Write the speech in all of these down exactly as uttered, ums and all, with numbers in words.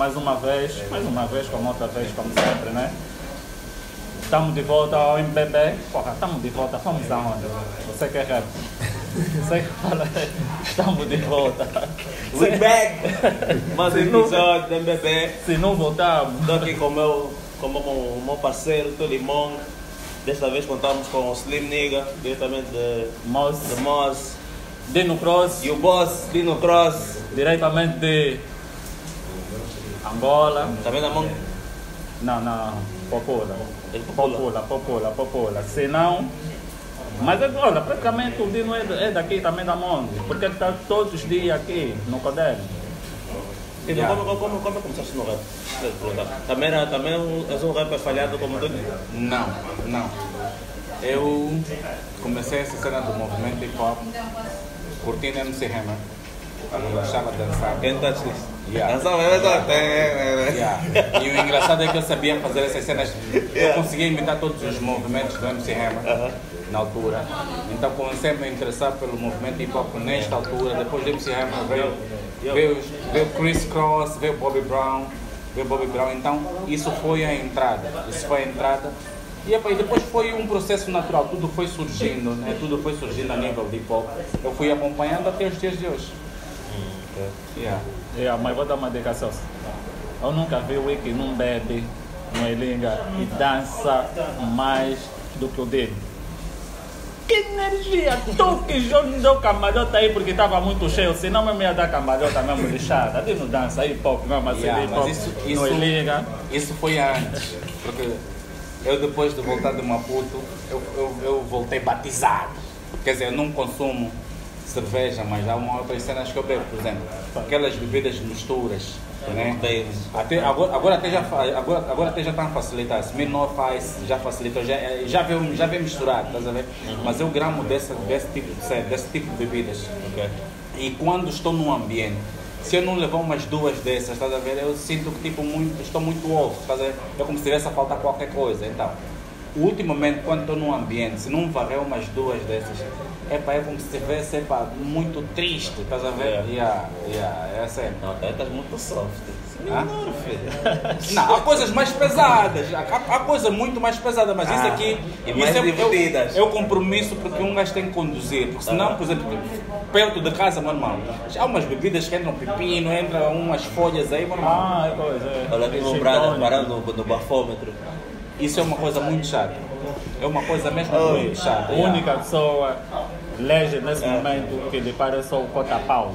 mais uma vez, mais uma vez, como outra vez, como sempre, né? Estamos de volta ao M B B. Porra, estamos de volta, vamos aonde? Você quer rap? Você que fala, estamos de volta. We back! Mais um episódio do M B B. Se não voltarmos. Estou aqui com o meu, com o meu, o meu parceiro, o Limão. Desta vez contamos com o Slim Nigga, diretamente de Moz, de Moz. Dino Cross, E o boss, Dino Cross. diretamente de Angola. Também na mão. Não, não, Popula. Ele popula. Popula, Popula, Popula. Se não. Mas agora, praticamente o Dino é, é daqui também da Monte, porque ele está todos os dias aqui no Codel. Então, Yeah. como, como, como começaste no rap? Deixa eu perguntar. Também, era, também és um rapper falhado como tu? Não, não. Eu comecei essa cena do movimento hip hop curtindo M C Hammer. Eu gostava de dançar. Quem tá disso? Yeah. Dançava, é verdade. Yeah. E o engraçado é que eu sabia fazer essas cenas. Eu conseguia imitar todos os movimentos do M C Hammer Aham. na altura. Então comecei a me interessar pelo movimento hip hop nesta altura. Depois do M C Hammer veio, veio, veio Chris Cross, veio Bobby Brown, veio Bobby Brown. Então isso foi a entrada. Isso foi a entrada. E epa, e depois foi um processo natural. Tudo foi surgindo, né? Tudo foi surgindo a nível de hip hop. Eu fui acompanhando até os dias de hoje. Yeah. Yeah, mas vou dar uma indicação. Eu nunca vi o Wiki não bebe, não é linga e dança mais do que o dele. Que energia! Tu que já não deu cambalhota aí porque estava muito cheio, senão eu ia dar cambalhota mesmo lixada. Ele não dança hip hop, não, mas Yeah, ele hip mas hop isso- não é isso- liga. Isso foi antes, porque eu depois de voltar de Maputo, eu, eu, eu voltei batizado. Quer dizer, eu não consumo cerveja, mas há uma outras cenas que eu bebo, por exemplo, aquelas bebidas de misturas, né? Até, agora, agora até já fa- agora, agora até já estão a facilitar, Smirnoff faz, já facilitou, já, já veio, já veio misturado, estás a ver? Mas eu gramo desse, desse, tipo, de cena, desse tipo de bebidas. Ok. E quando estou num ambiente, se eu não levar umas duas dessas, estás a ver, eu sinto que tipo, muito, estou muito off, estás a ver? É como se tivesse a faltar qualquer coisa. Então, ultimamente, quando estou num ambiente, se não varrer umas duas dessas, é para é como se estivesse epa, muito triste, estás a ver? Yeah. Yeah, yeah, é assim. Não, até estás muito soft. Hã? Não, filho. Não, há coisas mais pesadas, há, há coisas muito mais pesadas, mas isso Ah, aqui e isso mais é, divertidas. é, é o compromisso porque um gajo tem que conduzir, porque senão, por exemplo, perto de casa, meu irmão, há umas bebidas que entram pepino, entram umas folhas aí, meu irmão. Ah, é coisa. É. Olha aqui o Gin brother tonic. parando no, no bafômetro. Isso é uma coisa muito chata. É uma coisa mesmo Oh. muito chata. A única pessoa legend nesse momento que lhe parece o Cota Paulo.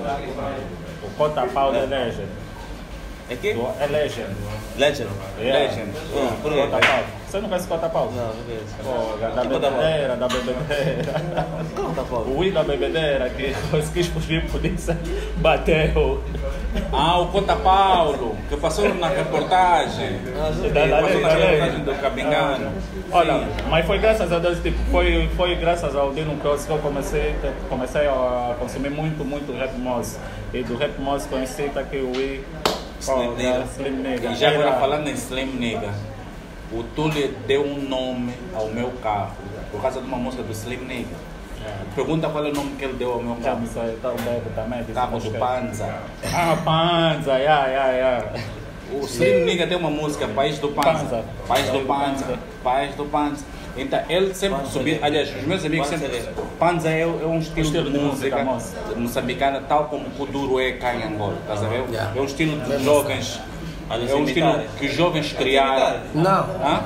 O Cota Paulo é legend. É quê? É legend. Legend. Yeah. Legend. Ah, por quê? Cota Paulo. Você não conhece Cota Paulo? Não, não conheço. Pô, da Que Cota Paulo? bebedeira, da bebedeira. Como tá falando? O I da bebedeira que quis fugir por polícia bateu. Ah, o Cota Paulo, que passou na reportagem. Ah, não Da- vi. da- Passou na da- reportagem do Cabingano. Olha, mas foi graças a Deus, tipo, foi, foi graças ao Dino Cross que eu comecei, comecei a consumir muito, muito Rap Moss. E do Rap Moss conheci tá aqui o I. Slim Nigga. Slim Nigga. E já agora Era- falando em Slim Nigga, o Túlio deu um nome ao meu carro por causa de uma música do Slim Nigga. Pergunta qual é o nome que ele deu ao meu Já carro. me sei, tá o bebe também. disse Carro que do eu Panza. Ah, Panza, yeah, yeah, yeah. O Slim Nigga tem uma música, País do Panza. Panza. País do País do Panza. Panza. País do Panza. Então ele sempre Panza subia, é- aliás, os meus amigos Panza sempre. é- Panza é, é um estilo, estilo de de música, música moça. moçambicana, tal como o Kuduro é cá em Angola. Estás a ver? Yeah. É um estilo de jovens. Olha, É um esse estilo imitar. que os jovens criaram. Não, Hã?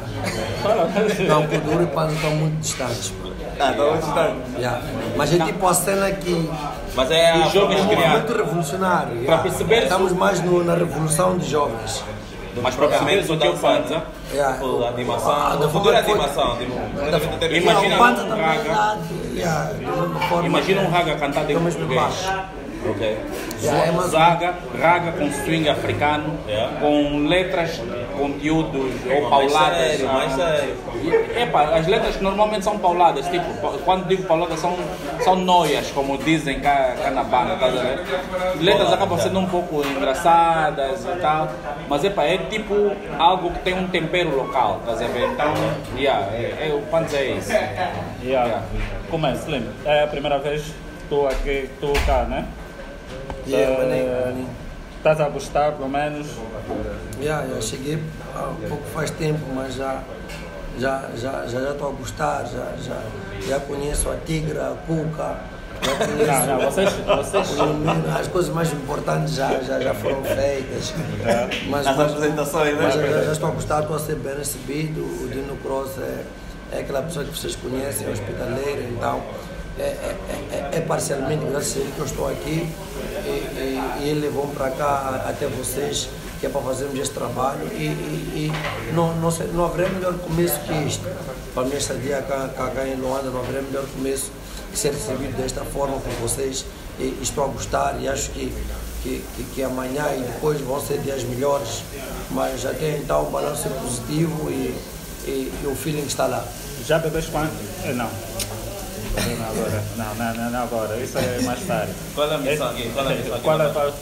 não, Kuduro e Panza estão muito distantes. pô. Ah, tá gostando. Yeah. Mas é tipo a cena que Mas é a Os jovens é um criaram. movimento revolucionário. Para yeah. perceber- Estamos mais no- na revolução de jovens. Mas para perceberes o que é o Panza, Yeah. Tipo, a animação. Ah, No futuro é foi- animação. Tipo, Imagina- Yeah, o Panza também Raga. dá de- yeah, de uma forma- imagina um raga cantado em do mesmo português. baixo. Ok. Yeah, é mais- Zaga, raga com swing africano, Yeah. com letras, conteúdos ou Mais pauladas. sério, mais sério. E, epa, as letras normalmente são pauladas, tipo, pa- quando digo pauladas são, são noias, como dizem cá, cá na banda, tá a ver? Letras acabam sendo um pouco engraçadas e tal, mas epa, é tipo algo que tem um tempero local, tá a ver? Então, yeah, é, é, o Panza é isso. Yeah. Como é, Slim? É a primeira vez que tu aqui, tu cá, né? Yeah, Eh, maninho, maninho. estás a gostar, pelo menos? Yeah, já cheguei há um pouco faz tempo, mas já já já já já estou a gostar, já já já conheço a Tigra, a Cuca, já conheço Não, não, vocês, vocês o Lumino, as coisas mais importantes já já, já foram feitas. Mas, As mas, apresentações, né? mas já, já estou a gostar, estou a ser bem recebido. O Dino Cross é, é aquela pessoa que vocês conhecem, é hospitaleiro, então é, é, é, é parcialmente graças a ele que eu estou aqui e, e, e ele levou-me para cá até vocês, que é para fazermos este trabalho e, e, e não, não, sei, não haverá melhor começo que isto. Para a minha estadia cá, cá, cá em Luanda não haverá melhor começo que ser recebido desta forma por vocês e, e estou a gostar e acho que, que, que, que amanhã e depois vão ser dias melhores, mas até então o balanço é positivo e, e, e o feeling está lá. já bebeste quanto? Eh, Não. Não agora, não, não, não, não agora, isso é mais tarde. Qual é a missão aqui? Qual é a missão aqui? Qual é a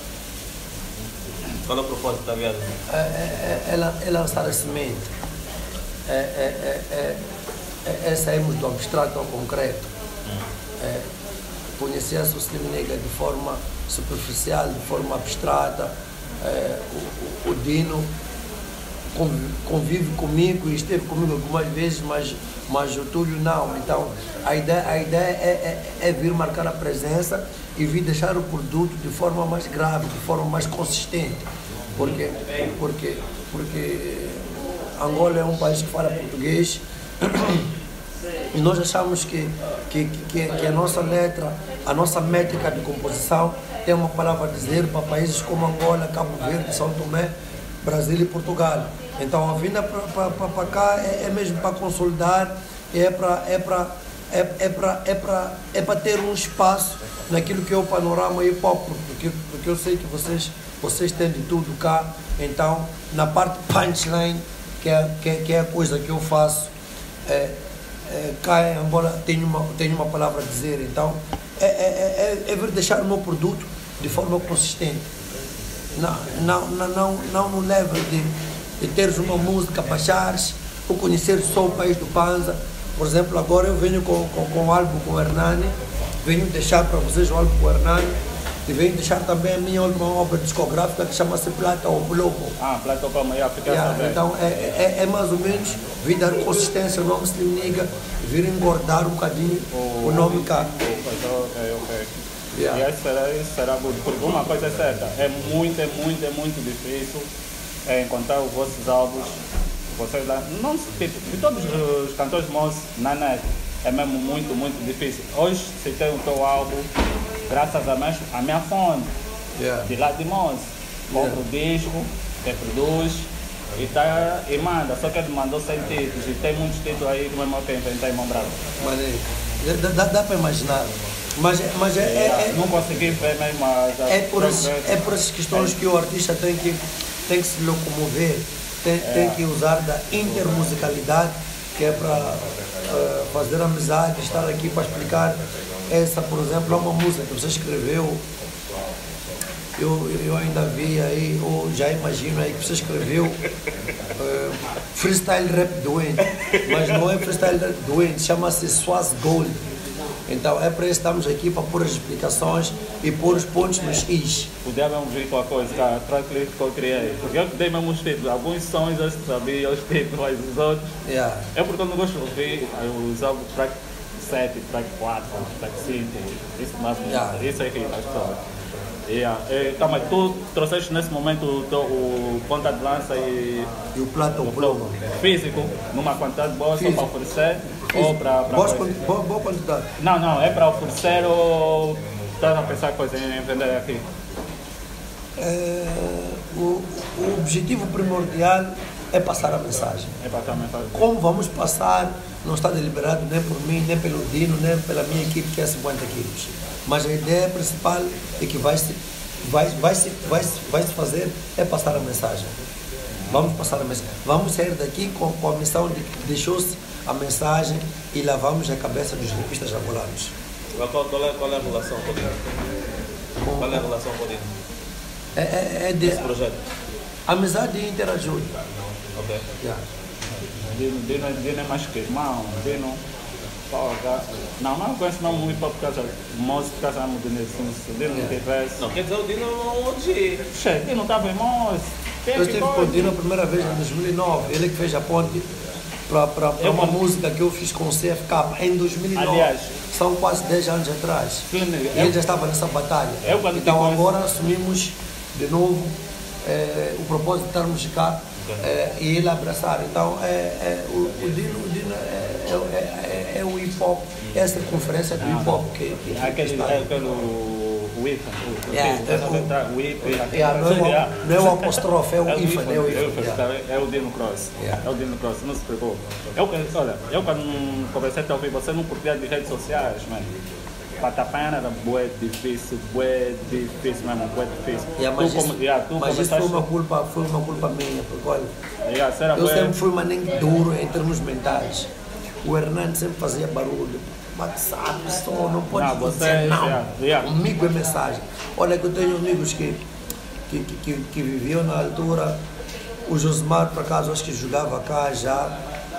Qual é o propósito da viagem? É, é, é, ela- é lançar a semente, é, é, é, é, é, é sairmos do abstrato ao concreto, é, conhecer a Slim Nega de forma superficial, de forma abstrata. É, o, o, o Dino convive, convive comigo e esteve comigo algumas vezes, mas, mas o Túlio não. Então a ideia, a ideia é, é, é vir marcar a presença e vir deixar o produto de forma mais grave, de forma mais consistente. Porque, porque, porque Angola é um país que fala português e nós achamos que, que, que, que a nossa letra, a nossa métrica de composição tem uma palavra a dizer para países como Angola, Cabo Verde, São Tomé, Brasil e Portugal. Então a vinda para cá é, é mesmo para consolidar, é para é para é, é para é para é para ter um espaço naquilo que é o panorama hip hop, porque porque eu sei que vocês vocês têm de tudo cá. Então na parte punchline, que é que é, que é a coisa que eu faço, é, é, cá em Angola tenho uma tenho uma palavra a dizer. Então é é é, é ver deixar o meu produto de forma consistente. Não, não, não, não, não no level de, de teres uma música, baixares, ou conhecer só o país do Panza. Por exemplo, agora eu venho com, com, com o álbum com o Hernani, venho deixar para vocês o álbum com o Hernani e venho deixar também a minha última obra discográfica que chama-se Plata ou Globo. Ah, Plato como ia ficar Yeah, sabendo. então é, é, é mais ou menos vir dar consistência ao nome Slim Nigga, vir engordar um bocadinho o nome cá. Ok, ok. Yeah. E isso será, isso será good, porque uma coisa é certa, é muito, é muito, é muito difícil é, encontrar os vossos álbuns, vocês lá, não, tipo, de todos os cantores mons na net, é mesmo muito, muito difícil. Hoje, se tem o teu álbum, graças a minha, a minha fonte, Yeah. de lá de Mons, compra o disco, reproduz e, tá, e manda, só que ele mandou sem títulos e tem muitos títulos aí que mesmo eu tenho inventar em mão brava. Maneiro. Dá, dá, dá para imaginar. Mas, é- mas é, é, é, Não consegui ver mesmo as... as É por, esses, progressões. é por essas questões que o artista tem que, tem que se locomover, tem, tem que usar da intermusicalidade, que é para uh, fazer amizade, estar aqui para explicar. Essa, por exemplo, é uma música que você escreveu, eu, eu ainda vi aí, ou já imagino aí que você escreveu uh, freestyle rap doente, mas não é freestyle rap doente, chama-se Swaz Gold. Então é para isso que estamos aqui, para pôr as explicações e pôr os pontos nos is. Podia mesmo vir com a coisa, cara, a tracklist que eu criei. Porque eu que dei mesmo os títulos. Alguns sons eu sabia os títulos, mas os outros. Yeah. É porque eu não gosto de ouvir, eu usava track sete, track quatro, track cinco. Isso, mas, Yeah. isso é irrita as pessoas. Yeah. E, calma, tu trouxeste nesse momento o, teu- o ponta de lança e E o Plata o o flow Globo. físico, numa quantidade boa, só Físico. para oferecer ou para. Boa, boa, boa quantidade. Não, não, é para oferecer ou estás a pensar coisa em vender aqui? É, o, o objetivo primordial é passar a mensagem. É para também fazer. Como vamos passar, não está deliberado nem por mim, nem pelo Dino, nem pela minha equipe que é cinquenta quilos. Mas a ideia principal é que vai se, vai, vai se, vai se, vai se fazer é passar a mensagem. Vamos passar a mensagem. Vamos sair daqui com, com a missão de que deixou-se a mensagem e lavamos a cabeça dos revistas angolanos. Qual, qual, é, qual é a relação com o Dino? Com, Qual é a relação com o Dino? é, é, é de Esse projeto? amizade e interajuda. Ok. Yeah. Dino, Dino, Dino é mais que irmão, Dino Porra. Não, não conheço não muito hip hop, porque música, porque já modernização, se Dino não tivesse. Não, quer dizer, o Dino não O G. Che, Dino estava em música. Eu estive com o Dino a primeira vez em dois mil e nove, ele que fez a ponte para uma quando... música que eu fiz com o C F K em dois mil e nove. Aliás, são quase dez anos atrás. Sim, e eu... ele já estava nessa batalha. Eu, então agora assumimos de novo é, o propósito de estarmos cá é, e ele abraçar. Então é, é, o, o Dino, o Dino é, é, é, é o hip hop, é a circunferência do hip hop que, que, que aquele, está. É aquele o I F A, o Yeah, I F A, yeah, não, é o, não é o apóstrofe, é o I F A, é o I F A. É o Dino Cross, Yeah. é o Dino Cross, não se preocupe. Eu, olha, eu quando comecei a ouvir você não curtia de redes sociais, mano. Patapana era bué difícil, bué difícil mesmo, bué difícil. Yeah, mas tu, isso, como, yeah, tu mas isso começaste... foi uma culpa, foi uma culpa minha, porque olha, yeah, será eu bué... sempre fui maninho duro em termos mentais. O Hernando sempre fazia barulho. WhatsApp, só não pode Não, você- dizer não. yeah, yeah. Comigo é mensagem. Olha que eu tenho amigos que, que, que, que, que viviam na altura. O Josimar, por acaso, acho que jogava cá já.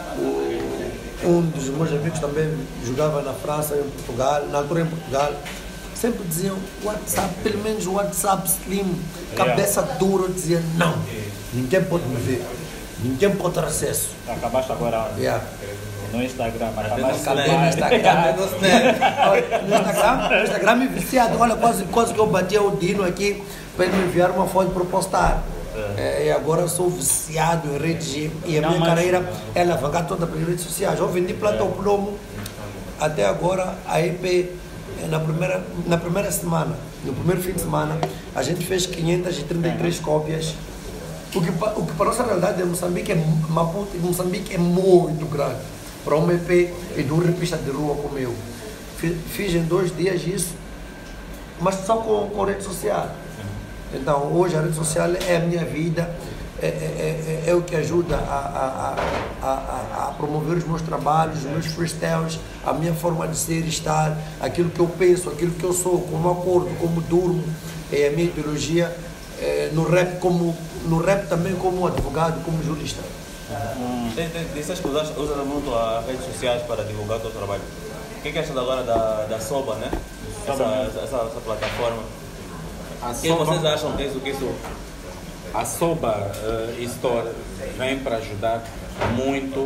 O, um dos meus amigos também jogava na França, em Portugal, na altura em Portugal. Sempre diziam WhatsApp, pelo menos o WhatsApp Slim, cabeça dura, eu dizia não, ninguém pode me ver, ninguém pode ter acesso. Acabaste agora Yeah. no Instagram, Acabei acabaste no Instagram. Olha, no Instagram, no Instagram me viciado. Olha, quase, quase que eu bati o Dino aqui para ele me enviar uma foto para postar. É, e agora eu sou viciado em redes e, e a Não, minha mas- carreira é alavancada toda pelas redes sociais. Eu vendi plata ao plomo até agora, a E P, eh, na primeira, na primeira semana, no primeiro fim de semana, a gente fez quinhentas e trinta e três cópias. O que, pa- o que para a nossa realidade é Moçambique, é, Maputo e Moçambique é muito grande. Para um E P e de um rapista de rua como eu. Fiz, fiz em dois dias isso, mas só com, com rede social. Então hoje a rede social é a minha vida, é, é, é, é o que ajuda a, a, a, a, a promover os meus trabalhos, os meus freestyles, a minha forma de ser e estar, aquilo que eu penso, aquilo que eu sou, como acordo, como durmo, é a minha ideologia é, no rap, como, no rap também como advogado, como jurista. Hum. Disseste que usas usa muito as redes sociais para divulgar o teu trabalho. O que é que achas agora da, da Soba, né? Essa, essa, essa, essa plataforma. A O que vocês Soba, acham disso? Que isso a Soba uh, Store vem para ajudar muito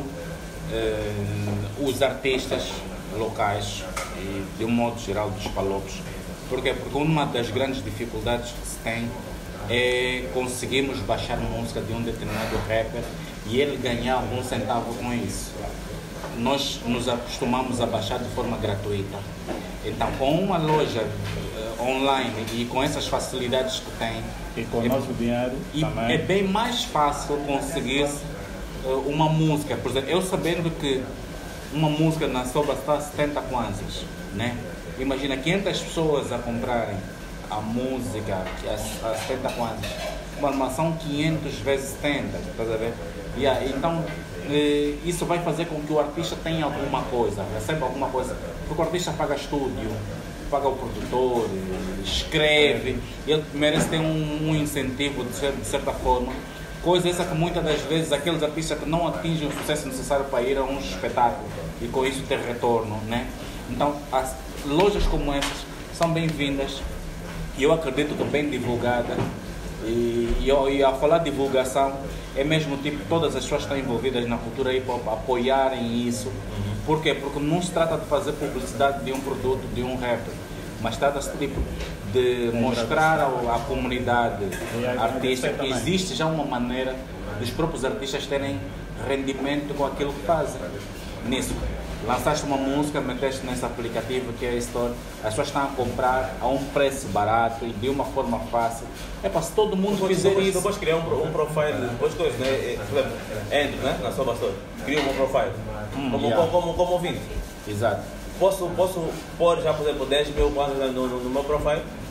uh, os artistas locais e de um modo geral dos palopes. Porquê? Porque uma das grandes dificuldades que se tem é conseguirmos baixar música de um determinado rapper e ele ganhar algum centavo com isso. Nós nos acostumamos a baixar de forma gratuita. Então, com uma loja uh, online e com essas facilidades que tem, E com o é, nosso dinheiro e também. é bem mais fácil conseguir uh, uma música. Por exemplo, eu sabendo que uma música na Soba está a setenta kwanzas, né? Imagina quinhentas pessoas a comprarem a música a, a setenta kwanzas. Mano, são quinhentas vezes setenta, estás a ver? Yeah, então, eh, isso vai fazer com que o artista tenha alguma coisa, receba alguma coisa. Porque o artista paga estúdio, paga o produtor, escreve, ele merece ter um, um incentivo de, cer- de certa forma. Coisa essa que muitas das vezes aqueles artistas que não atingem o sucesso necessário para ir a um espetáculo e com isso ter retorno, né? Então, as lojas como essas são bem-vindas e eu acredito que bem divulgada. E, e, eu- e a falar de divulgação é mesmo tipo todas as pessoas que estão envolvidas na cultura hip hop apoiarem isso. Por quê? Porque não se trata de fazer publicidade de um produto, de um rapper, mas trata-se tipo de mostrar ao- à comunidade artista que existe já uma maneira dos próprios artistas terem rendimento com aquilo que fazem. Nisso, lançaste uma música, meteste nesse aplicativo que é a Store, as pessoas estão a comprar a um preço barato e de uma forma fácil. É para se todo mundo depois, fizer depois, isso. depois criar um, pro- um profile, depois coisas, né? Eh, Por exemplo, entro, né? Na Soba Store, crio um profile. Hum, como, yeah. como, como, como ouvinte. Exato. Posso, posso pôr já, por exemplo, dez mil kwanzas no, no, no meu profile?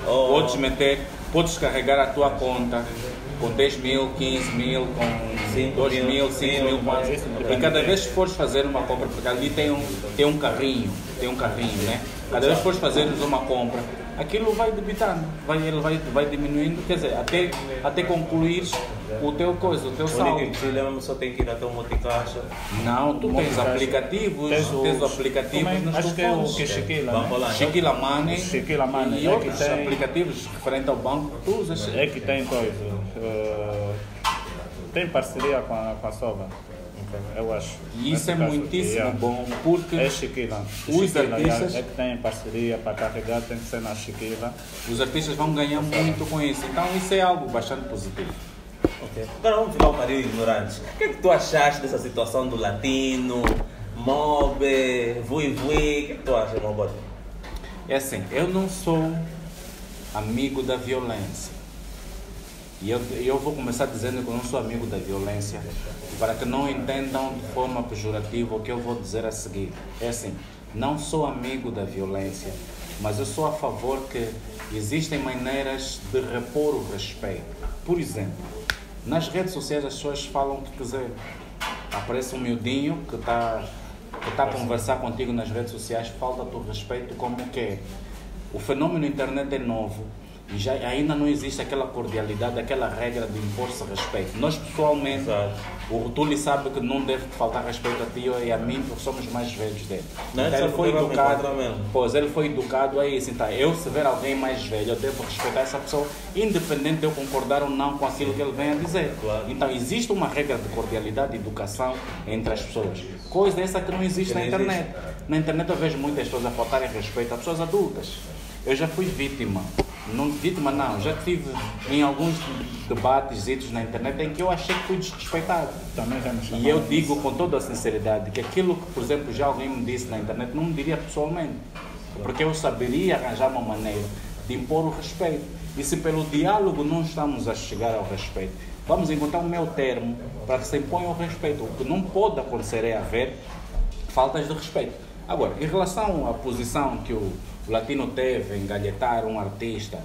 Oh. Podes meter, podes carregar a tua conta com dez mil, quinze mil, com dois mil, cinco mil, quatro mil. E cada vez que fores fazer uma compra, porque ali tem um, tem um carrinho, tem um carrinho, né? Cada vez que fores fazer uma compra, aquilo vai debitando, vai, ele vai, vai diminuindo, quer dizer, até, até concluir o teu coisa, o teu O único saldo. que se lembra só tem que ir até o multicaixa. Não, tu tens Multicaixa. aplicativos, Tens tens, os- aplicativos Também, nos acho que é o telefones. que é Chiquila, Vamos né? lá. Chiquila Money Chiquila Money, e é outros que tem- aplicativos referentes ao banco, tu usas. É que tem coisa. eh, tem parceria com a, com a Sova. Eu acho. E isso é Nesse caso, muitíssimo yeah. bom, porque É Chiquila. Os Chiquila, artistas- yeah, é que tem parceria para carregar, tem que ser na Chiquila. os artistas vão ganhar muito com isso. Então isso é algo bastante positivo. Ok. Agora vamos ficar um bocadinho ignorantes. O que é que tu achaste dessa situação do latino, mob, vui vui? O que é que tu achas, meu bote? É assim, eu não sou amigo da violência. E eu, eu vou começar dizendo que eu não sou amigo da violência, para que não entendam de forma pejorativa o que eu vou dizer a seguir. É assim, não sou amigo da violência, mas eu sou a favor que existem maneiras de repor o respeito. Por exemplo, nas redes sociais as pessoas falam o que quiserem. Aparece um miudinho que está que tá a conversar contigo nas redes sociais, falta-te o respeito como quer. O fenômeno da internet é novo e já, ainda não existe aquela cordialidade, aquela regra de impor-se respeito. Nós pessoalmente, Exato. o Túlio sabe que não deve faltar respeito a ti e a mim porque somos mais velhos dele. Não, Então, isso ele foi é porque vai me educado, encontrar mesmo. pois ele foi educado a isso. Então, eu se ver alguém mais velho, eu devo respeitar essa pessoa, independente de eu concordar ou não com aquilo que ele vem a dizer. Claro. Então, existe uma regra de cordialidade e educação entre as pessoas. Coisa essa que não existe Que na não internet. Na internet eu vejo muitas pessoas a faltarem respeito a pessoas adultas. Eu já fui vítima. Não, vítima não, já tive em alguns debates na internet em que eu achei que fui desrespeitado. Também já me E chamaram. eu digo com toda a sinceridade que aquilo que, por exemplo, já alguém me disse na internet, não me diria pessoalmente. Porque eu saberia arranjar uma maneira de impor o respeito. E se pelo diálogo não estamos a chegar ao respeito, vamos encontrar o meu termo para que se imponha o respeito. O que não pode acontecer é haver faltas de respeito. Agora, em relação à posição que o, o latino teve em galhetar um artista,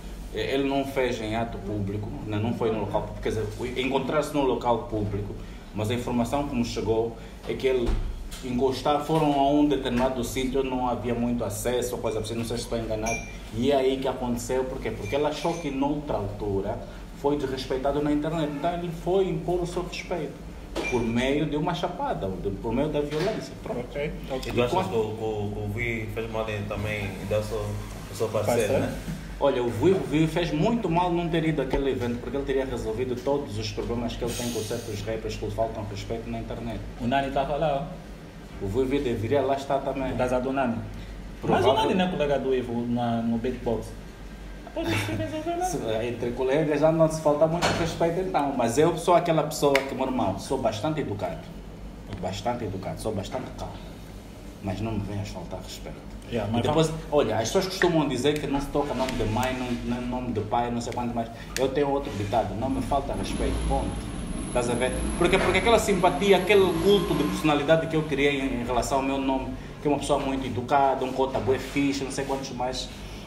ele não fez em ato público, não foi no local público, quer dizer, encontrar-se no local público, mas a informação que me chegou é que ele encostar, foram a um determinado sítio, não havia muito acesso, coisa assim, não sei se estou enganado, e é aí que aconteceu, por quê? Porque ele achou que noutra altura foi desrespeitado na internet, então ele foi impor o seu respeito por meio de uma chapada, de, por meio da violência. Pronto. Ok, E ok. tu achas que o, o, o Vi fez mal em também e dá o seu, o seu parceiro, Parceiro? né? Olha, o Vui Vui fez muito mal não ter ido àquele evento, porque ele teria resolvido todos os problemas que ele tem com certos rappers que lhe faltam respeito na internet. O Nani estava lá, O Vui Vui deveria lá estar ó, também. das do Nani. Mas Provável- o Nani não é colega do Ivo na, no beatbox. Depois isso que resolveu lá. Se- Entre colegas já não se falta muito respeito então, mas eu sou aquela pessoa que, meu irmão, sou bastante educado, bastante educado, sou bastante calmo, mas não me venhas faltar respeito. Yeah, E mas depois, olha, as pessoas costumam dizer que não se toca nome de mãe, não, não nome de pai, não sei quanto mais. Eu tenho outro ditado, não me falta respeito, ponto. Estás a ver? Porque, porque aquela simpatia, aquele culto de personalidade que eu criei em, em relação ao meu nome, que é uma pessoa muito educada, um cota bué fixe, não sei quantos mais,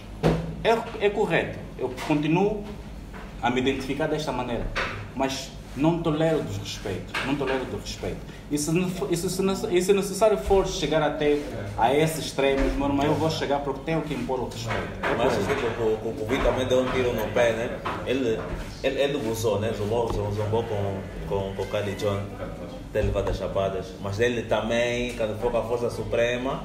é, é correto. Eu continuo a me identificar desta maneira, mas não tolero desrespeito, não tolero desrespeito. E se, não for- e se, se, nece- e se necessário for chegar até a esses extremos, meu irmão, eu vou chegar porque tenho que impor o respeito. Mas acho que o, o, o Vi também deu um tiro no pé, né? Ele, ele, ele gozou, né? Zombou, zombou com, com, com o Kali John, ter levado as chapadas. Mas ele também, quando foi com a Força Suprema,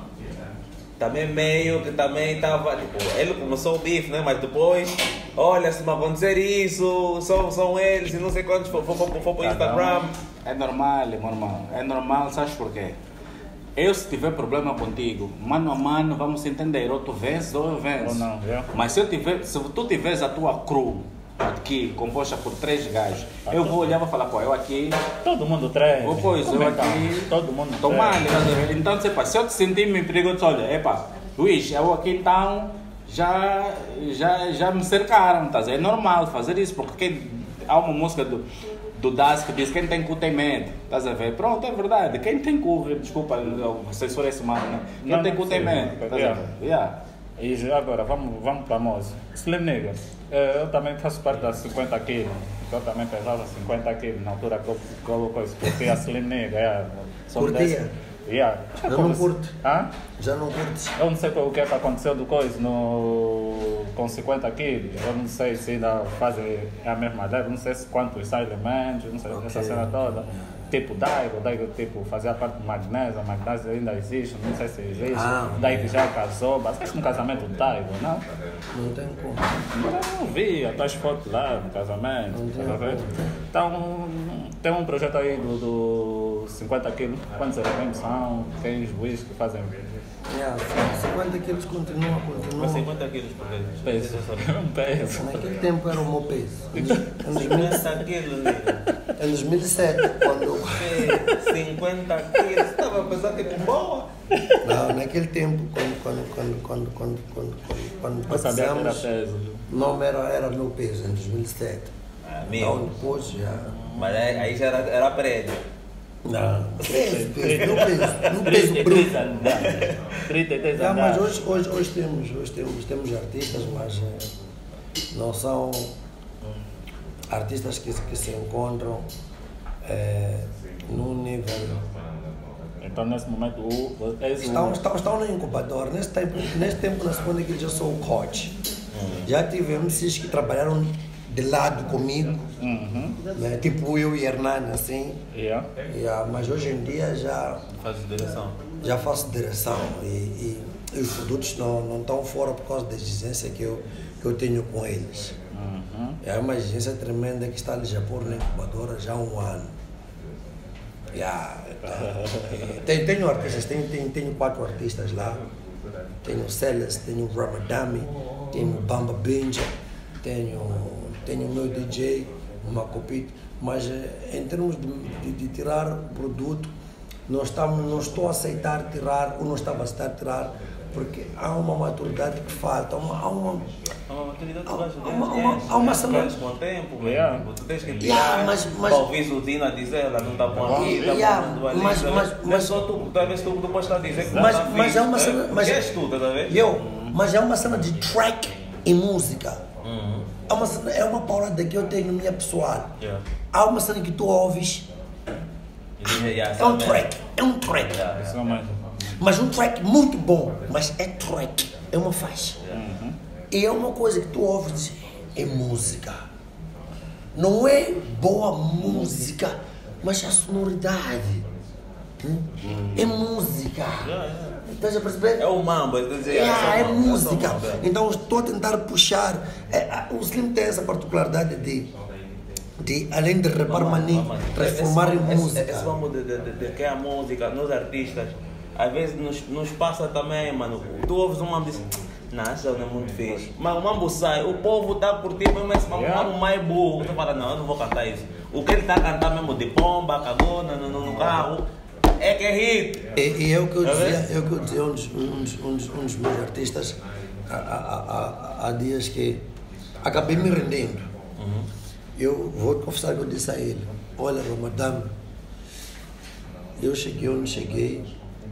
também meio que também estava, tipo, ele começou o bife, né? Mas depois, olha, se não acontecer isso, são, são eles e não sei quantos, foi, foi, foi, foi para o Instagram. É normal, meu irmão, é normal, sabes porquê? Eu, se tiver problema contigo, mano a mano, vamos se entender, ou tu vences ou eu venço. Ou não, yeah. Mas se, eu tiver, se tu tiveres a tua crew aqui, composta por três gajos, eu vou olhar e vou falar, pô, eu aqui, Todo mundo treina. oh, pois, eu aqui, Todo mundo tô mal, treina. estás a ver? Então, sepa, se eu te sentir me perigo, eu te olha, epa, Luís, eu aqui então, já, já, já me cercaram, estás a ver? É normal fazer isso, porque quem, há uma música do, do Das que diz, quem tem cu tem medo, estás a ver? Pronto, é verdade, quem tem cu, desculpa, vocês foram esse mano, né? Quem Não, tem cu tem sim, medo, estás a yeah. ver? Yeah. E já agora, vamos, vamos para a moça. Slim Nigga, eh, eu também faço parte das cinquenta quilos. Eu também pesava cinquenta quilos na altura que eu coloquei isso, porque a Slim Nigga, é, Curtia? Yeah. Já não curte? Hã? Já não curtes? Eu não sei o que é que aconteceu do coisa no, com cinquenta quilos. Eu não sei se ainda fazem a mesma ideia. Não sei se quantos sai elementos, não sei Okay. essa cena toda. Tipo Daigo, Daigo tipo, fazia parte do Magnésia, Magnésia ainda existe, não sei se existe. Ah, Daigo já casou, mas acho que no casamento do Daigo, não? Não tem como. Eu não vi as tuas fotos lá no casamento. Não tem tá vendo? Então, tem um projeto aí do, do cinquenta quilos. Quantos elementos são? Quem os juízes que fazem Yeah, cinquenta quilos continua, continua. Mas cinquenta quilos por vez. peso? Um peso. Naquele tempo era o meu peso. Em cinquenta quilos, nigga. dois mil e sete, quando. cinquenta quilos. Estava a pensar que tipo boa. Não, naquele tempo, quando, quando, quando, quando, quando, quando, quando, quando Eu sabia que era batizamos, peso. o nome era, era meu peso, em dois mil e sete. Ah, Então meu. depois já. Mas aí, aí já era, era prédio. Não, peso, peso, meu peso, meu peso bruto. trinta e três Ah, mas andares. hoje, hoje, hoje, temos, hoje temos, temos artistas, mas eh, não são artistas que, que se encontram eh, num nível. Então, nesse momento, o, és Estão, o... estão, estão na incubadora. Nesse tempo, nesse tempo na segunda que eu sou o coach. Já tive M Cs que trabalharam de lado comigo, Uhum. né? Tipo eu e Hernani, assim. Yeah. Yeah, mas hoje em dia já, Faz direção. já faço direção e, e, e os produtos não, não estão fora por causa da exigência que eu, que eu tenho com eles. Uhum. É uma exigência tremenda que está ali já por na incubadora já há um ano. Yeah, então, tenho, tenho artistas, tenho, tenho, tenho quatro artistas lá. Tenho o Celes, tenho o Ramadami, tenho o Bamba Benja, tenho, tenho o meu D J, o Macopito, mas eh, em termos de, de, de tirar o produto, não, estamos, não estou a aceitar tirar, ou não estava a aceitar tirar, porque há uma maturidade que falta, há uma, há uma, É uma maturidade que Há- tu vais há uma- há uma- há uma cena- com o tempo, velho. Yeah. Tipo, tu tens que tirar. Yeah, mas- mas- Para ouvir o Dino a dizer, ela não está bom aqui, está Yeah, bom ali. mas- tá mas- vendo? mas- É só tu, talvez tu, tu podes estar a dizer que Mas, não está mas fixe, é uma né? cena. Mas, Que és tu, estás a ver? Eu, mas é uma cena de track e música. Uhum. É uma, cena- é uma palavra que eu tenho minha pessoal. Yeah. Há uma cena que tu ouves, E diz, yeah, é um sabe? track, é um track. Yeah, Isso yeah. é mais. Mas um track muito bom, mas é track, é uma faixa. Uhum. E é uma coisa que tu ouves e diz, é música. Não é boa música, mas a sonoridade. Hum? É música. Estás a perceber? É o mambo, quer dizer, Yeah, é só mambo, música. só mambo, é. Então estou a tentar puxar. É, a- o Slim tem essa particularidade de, de além de rapar maninho, transformar em esse, música. Esse, esse mambo de, de, de, de que é a música, nos artistas, às vezes nos, nos passa também, mano. Tu ouves um mambo e dizes, não, isso não é muito fixe. Mas o mambo sai, o povo está por ti, mesmo esse mambo, Yeah. mambo mais burro. Tu fala, não, eu não vou cantar isso. O que ele está a cantar mesmo de pomba, cagona no, no, no carro, é que é hit. E, e é o que eu Tá dizia, vendo? é o que eu dizia a um dos, um dos, um dos, um dos meus artistas há, há, há, há dias que acabei me rendendo. Uhum. Eu vou te confessar que eu disse a ele, olha Ramadã, eu cheguei onde cheguei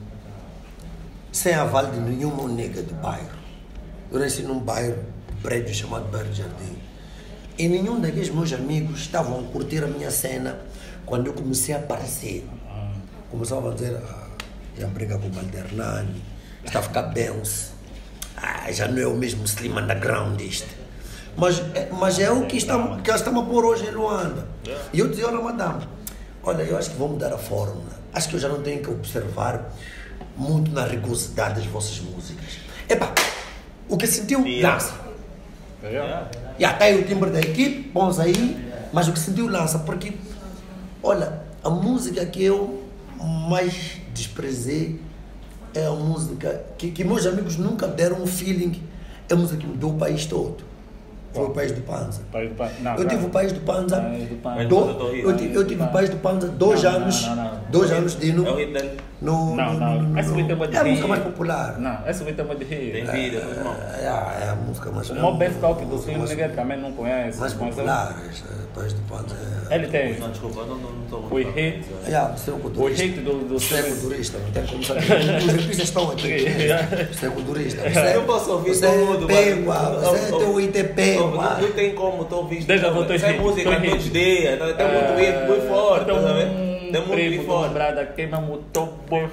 sem aval de nenhuma nega de bairro. Eu nasci num bairro, um prédio chamado Bairro Jardim. E nenhum daqueles meus amigos estavam a curtir a minha cena quando eu comecei a aparecer. Começavam a dizer, ah, já briga com o Baldernani, está a ficar benção. Ah, já não é o mesmo Slim Underground este. Mas, é- mas é o que estamos, que estamos a pôr hoje em Luanda. E eu dizia, olha, madame, olha, eu acho que vou mudar a fórmula. Acho que eu já não tenho que observar muito na rigosidade das vossas músicas. Epá, o que sentiu, Yeah. lança. Yeah. E até aí o timbre da equipe, bons aí, mas o que sentiu lança, porque, olha, a música que eu mais desprezei é a música que, que meus amigos nunca deram um feeling, é a música que me deu o país todo. Foi o País do Panza. Não, Eu tive o País do Panza, País do Panza. País do- do Panza, eu, tive, eu tive o País do Panza dois Não, não, anos, não, não. Dois anos de É o no. hit dele. no Não, no- não. no- no- Essa no- é muito É a de música rir. mais popular. Não, essa é muito de Tem rir. vídeo, tudo mal. É, é, é a música mais O meu best talk do Slim mais- Nigga também não conhece. mais mas eu- popular. Depois do ponto. É, Ele tem Não, desculpa, não estou não, não o hit, é, você é um o culturista. hit do, do Você é Slim. culturista, não tem como saber. Os artistas estão aqui. Você é culturista. Você, Eu posso ouvir você tudo, é pegua, mas- você é teu I T P. Não, não, não tem como, estou ouvindo. Deixa eu Essa é tô- música tô- todos os dias, tá- tem muito hit, muito forte, Tem tá sabendo? um Tem muito primo hit do forte. Brada que mesmo tô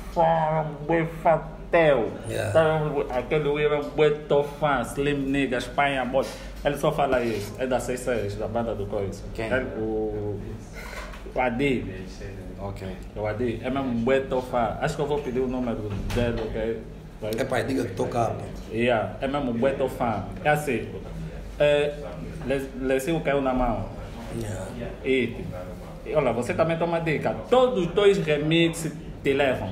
boifatel. Yeah. Tá, aquele Will é muito fã, Slim Nigga, Espanha, boy. Ele só fala isso. É da seis seis, da banda do Coisa. Quem? Ele, o, o Adi. Ok. O Adi é mesmo muito fã. Acho que eu vou pedir o número dele, ok? Vai. É pai, diga que estou cá. Yeah, é mesmo muito fã. É assim, é, Le- Lecio caiu na mão. E, e olha, você também toma dica. Todos os dois remixes te levam.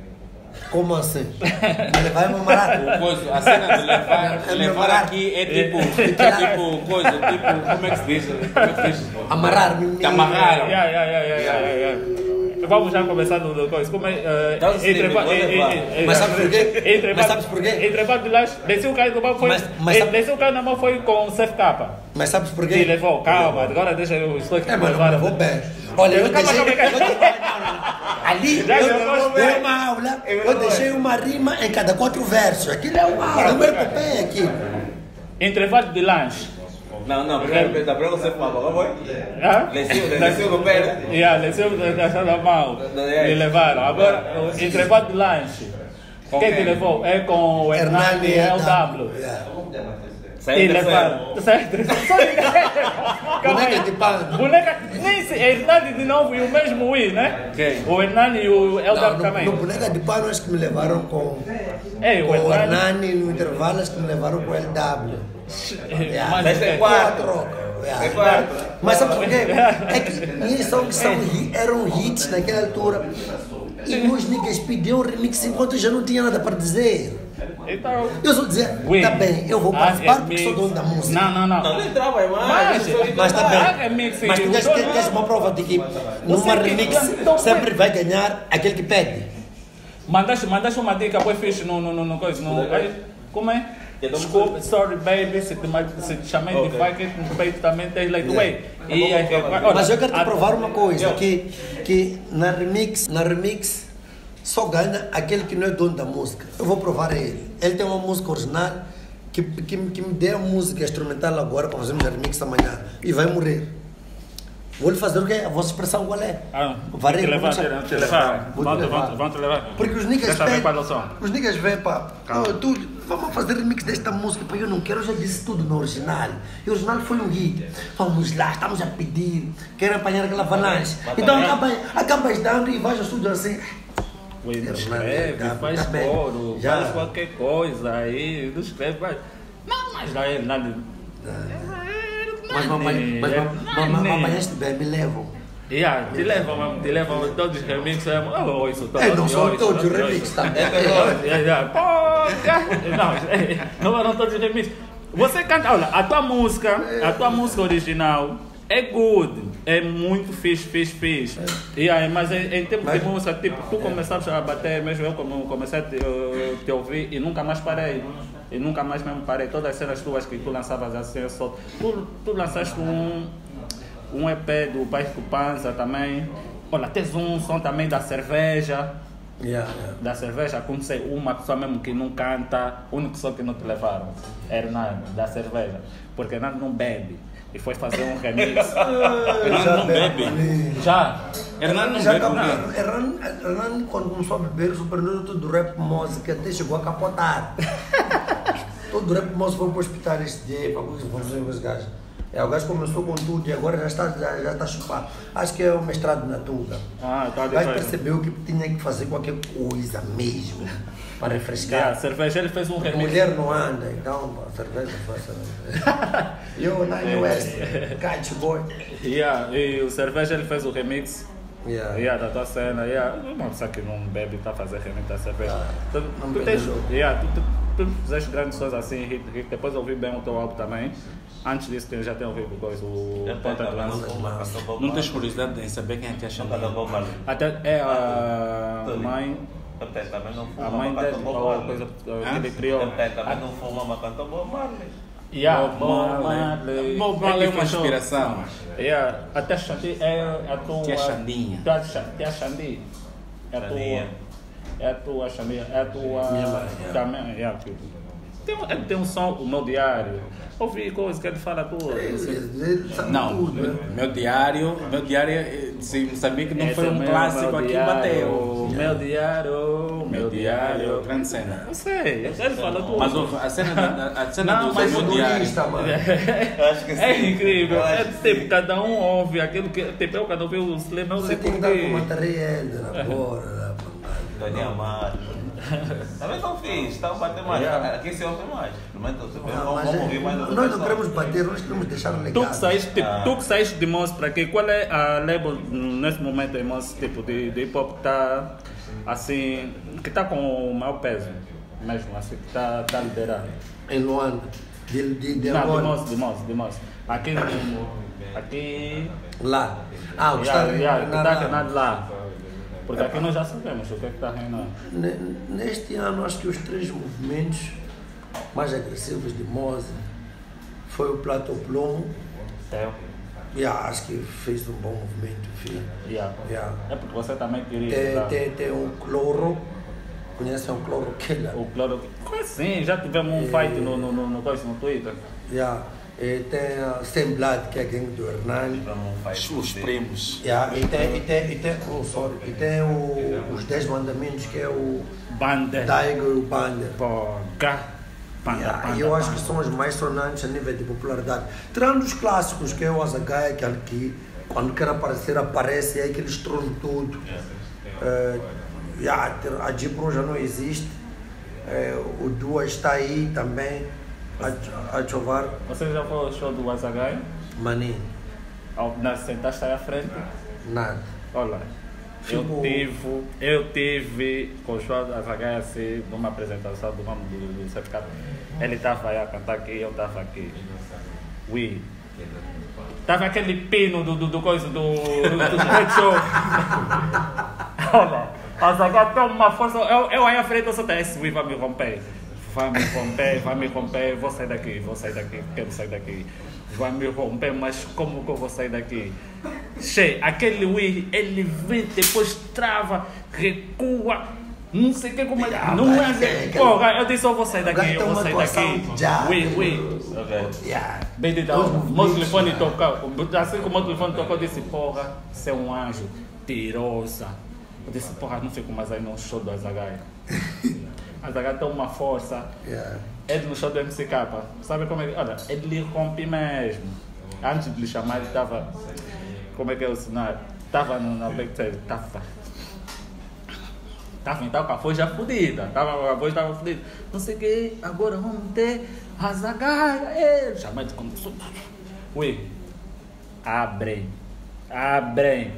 Como assim? Ele vai me marar. O coisa, a cena de levar, É levar memorar. aqui é tipo, tipo coisa, tipo, como é que se diz? Como é que se diz? Amarrar-me. Te amarraram. Yeah, yeah, yeah, yeah, yeah, yeah, yeah. Vamos já começar do, do coisa. Como é, uh, Dá um slip, va- pode eh, levar. eh, eh, Mas sabes porquê? entre Mas va- sabes porquê? Entre va- de lá, desceu o caio na mão foi. Mas- mas eh, sabe- Desceu o caio na mão foi com o C F K. Mas sabes E porquê? levou, calma, agora deixa eu estou aqui É, mas levar. eu vou bem. Olha, eu Calma, deixei. calma, calma. eu- não, não. Ali, Já eu eu vou dei ver. uma aula, eu deixei uma rima em cada quatro versos. Aquilo é uma aula, é uma epopeia aqui. Intervalo de lanche. Não, não, primeiro, da primeira você fala, como foi? Hã? Desceu, desceu no pé, né? Yeah, desceu deixando a mão. Me levaram. Agora, o intervalo de lanche. Com Quem te quem? levou? É com o Hernani Hernani L W. Yeah. E Saiu levaram. terceiro. Certo? Só liga. Calma aí. Boneca de pano. Boneca. Nem se. Hernani de novo e o mesmo Wii, né? Quem? O Hernani e o L Não, W no, também. no Boneca de Pano acho que me levaram com, É, o com o Hernani. Hernani, no intervalo acho que me levaram com o L W. Mas Mas tem é, quatro. Troca. Yeah. Tem quatro. Mas sabe por quê? É que esses sons são, hi- eram hits naquela altura. E os niggas pediam remix enquanto eu já não tinha nada para dizer. Então. Eu só dizia, Wii. tá bem, eu vou Ah, participar é porque sou mix. dono da música. Não, não, não. Não, nem trava aí mais. Mas- isso aí Mas não tá dá. Ah, bem. remix, Mas tu o tens, dono- tens- tens uma prova de que numa que- remix então, sempre vai ganhar aquele que pede. Mandaste, mandaste uma dica, foi fixe no, no, no, no coisa. No, aí, como é? Desculpa, sorry baby, se te, ma- se te chamei de fake, no peito também tens like way. E aí, olha, Mas eu quero te a- provar uma coisa, que, que na remix, na remix só ganha aquele que não é dono da música. Eu vou provar a ele. Ele tem uma música original que, que, que me dê a música instrumental agora para fazermos a remix amanhã e vai morrer. Vou lhe fazer o quê? A vossa expressão qual é? Ah, Varrer, te levar, vamos lá. te levar. Vou te Vão te- levar. vão te- vão te levar. Porque os niggas Quer saber vêm, qual é o som? os niggas vêm pá, oh, tu, vamos fazer remix desta música, pá, eu não quero, eu já disse tudo no original. E o original foi um hit. Vamos lá, estamos a pedir, querem apanhar aquela avalanche. Então acaba, acabas dando e vais ao estúdio assim. Ui, Irmão, escreve, tá- faz tá bem. coro, Já. faz qualquer coisa aí, não escreve, vai. Não, mas daí nada. Mas mamãe, mas apanhaste bem, me levam. Yeah, te levam, te levam todos os remixes, oh, isso todo. É, não são todos os remixes, tá? Não, não eram todos os remixes. Você canta, olha, a tua música, a tua música original é good, é muito fixe, fixe, fixe. E aí, mas em, em termos de Mas- música, tipo, tu começaste a bater, mesmo eu como comecei a te, eu te ouvir e nunca mais parei. E nunca mais mesmo parei. Todas as cenas tuas que tu lançavas assim, eu só. Tu, tu lançaste um, um E P do Bairro Panza também. Olha, tens um som também da cerveja. Yeah, yeah. Da cerveja, aconteceu uma pessoa mesmo que não canta, o único som que não te levaram, Hernani, da cerveja. Porque Hernani não bebe. E foi fazer um remix. Hernani não bebe. Já? Hernani não Já bebe acabou. nada. Hernani, Hernani, quando começou a beber, surpreendeu tudo do rap música, até chegou a capotar. Todo o rap música foi para o hospital esse dia, para fazer com os gajos. É, o gajo começou com tudo e agora já está, já, já está chupado. Acho que é o mestrado na Tuga. Ah, tá O gajo depois. percebeu que tinha que fazer qualquer coisa mesmo para refrescar. Yeah, cerveja, ele fez um Porque remix. mulher não anda, então a cerveja faz cerveja. Eu, Nine West, Catch Boy. Yeah, e o cerveja ele fez o remix. Yeah. Yeah, da tua cena, yeah. Uma pessoa que não bebe está a fazer remix da cerveja. Ah, Tu, não tu bebe tens, jogo. yeah, tu, tu, tu fizeste grandes coisas assim, hit, hit. Depois eu ouvi bem o teu álbum também. Antes disso, eu já tenho ouvido coisa, o Eu Ponta de também não Lança. fumo, mas sou Bob Não tens Marley. curiosidade em saber quem é que é Nunca dou Xandinha? Bob Marley. Até é a Tô mãe, Eu até também não fumo, a mãe mas dele, canto Bob ou Marley. coisa que Hã? ele criou. Eu até também não fumo, mas canto Bob Marley. Yeah, Bob Marley. Bob Marley é uma fechou. inspiração. Yeah, até Xandi é a tua. Que é Xandinha. Tu é Xa- que é Xandi. É a tua. Xandinha. É a tua Xandinha. É a tua. Minha mãe, yeah. Também, yeah, tipo. Tem, um- ele tem um som, o meu diário. Ouvi coisas que ele fala tudo. Ele, assim. ele sabe Não, tudo, né? meu diário, meu diário, eh, se Moçambique não Esse foi é um meu- clássico meu aqui, diário, bateu. Meu diário, meu diário. grande cena. Eu sei, ele fala tudo. Mas o- a cena, da- a cena Não, do mas meu Mas o diário. turista, mano. Eu acho que sim. É incrível, Eu é acho que tipo, sim. cada um ouve aquilo que. Tipo, eu cada um vê o Slay, não Você sei tem que dar com porquê. material na porra, na Daniel Amado. Também estão fixe, estão a bater mais. Yeah. Aqui se ouve mais. Pelo menos eu- Não, vamos mas vamos é- ouvir mais do nós não pessoal. queremos bater, nós queremos deixar Tu legado. que saíste, tipo, Ah. tu que saíste de Mons para aqui, qual é a label hum, nesse momento em Mons, tipo, de, de hip hop que está assim, que está com o maior peso, mesmo assim, que está tá liderando? Em Luanda. De, de, de Não, de agora. Mons, de Mons, de Mons. Aqui, no- aqui, Lá. Ah, o que yeah, está yeah, que reinando está lá. reinando lá. Porque aqui nós já sabemos o que é que está reinando. Ne- Neste ano, acho que os três movimentos mais agressivos de Mose foi o Plato Plomo. Teu? Yeah, acho que fez um bom movimento. Filho. Yeah. Yeah. É porque você também queria. Tem, tá? tem, tem um Cloro. Conhecem o Cloro Killer? O Cloro. Sim, já tivemos um fight no, no, no, no, coisa, no Twitter. Yeah. E tem a Semblad, que é a gangue do Hernani. Os primos. Yeah. E tem, e tem, e tem, oh, sorry. E tem o, os Dez Mandamentos, que é o Banda. Daigo e o Banda. Porra. Panda, Yeah, panda, e eu acho panda. que são os mais sonantes a nível de popularidade. Tirando os clássicos, que é o Azagaia, aquele que quando quer aparecer, aparece, e é aquele estrolo todo. Eh, yeah, a Gipro já não existe. Eh, o Dua está aí também a, a chovar. Você já foi ao show do Azagai? Mani, Ao- Na sentaste aí à frente? nada. Olha, eu Tipo- tive, eu tive com o show do Azagai assim, numa apresentação do nome do, do certificado. Ele estava aí a cantar aqui, eu estava aqui. Ui. Tava aquele pino do, do, do coisa do, do, do Great Show. Olha, Azagai tem uma força. Eu, eu aí à frente eu só tenho esse Ui vai me romper. Vai me romper, vai me romper, vou sair daqui, vou sair daqui, quero sair daqui. Vai me romper, mas como que eu vou sair daqui? Che, aquele Wii, ele vem, depois trava, recua, não sei o que como é. Ah, Não mas é. é de- aquele- Porra, eu disse eu vou sair daqui, Agora eu tem vou uma sair atuação daqui. de jazz. Wii, Wii. Ok. Yeah. Bem de Os o meu movimentos, telefone né? tocou, assim que o meu telefone tocou, eu disse, porra, você é um anjo, tirosa. Eu disse, porra, não fico mais aí no show do Azagai. Azagai tem uma força. Yeah. Ele no show do M C K, sabe como é que. Olha, ele rompe mesmo. Antes de lhe chamar, ele estava. Como é que é o cenário? Estava na backstage, estava. Estava então com a voz já fodida. Tava, a voz estava fodida. Não sei o que, agora vamos ter Azagai. Ele chamar de começou. Ui, abrem, abrem.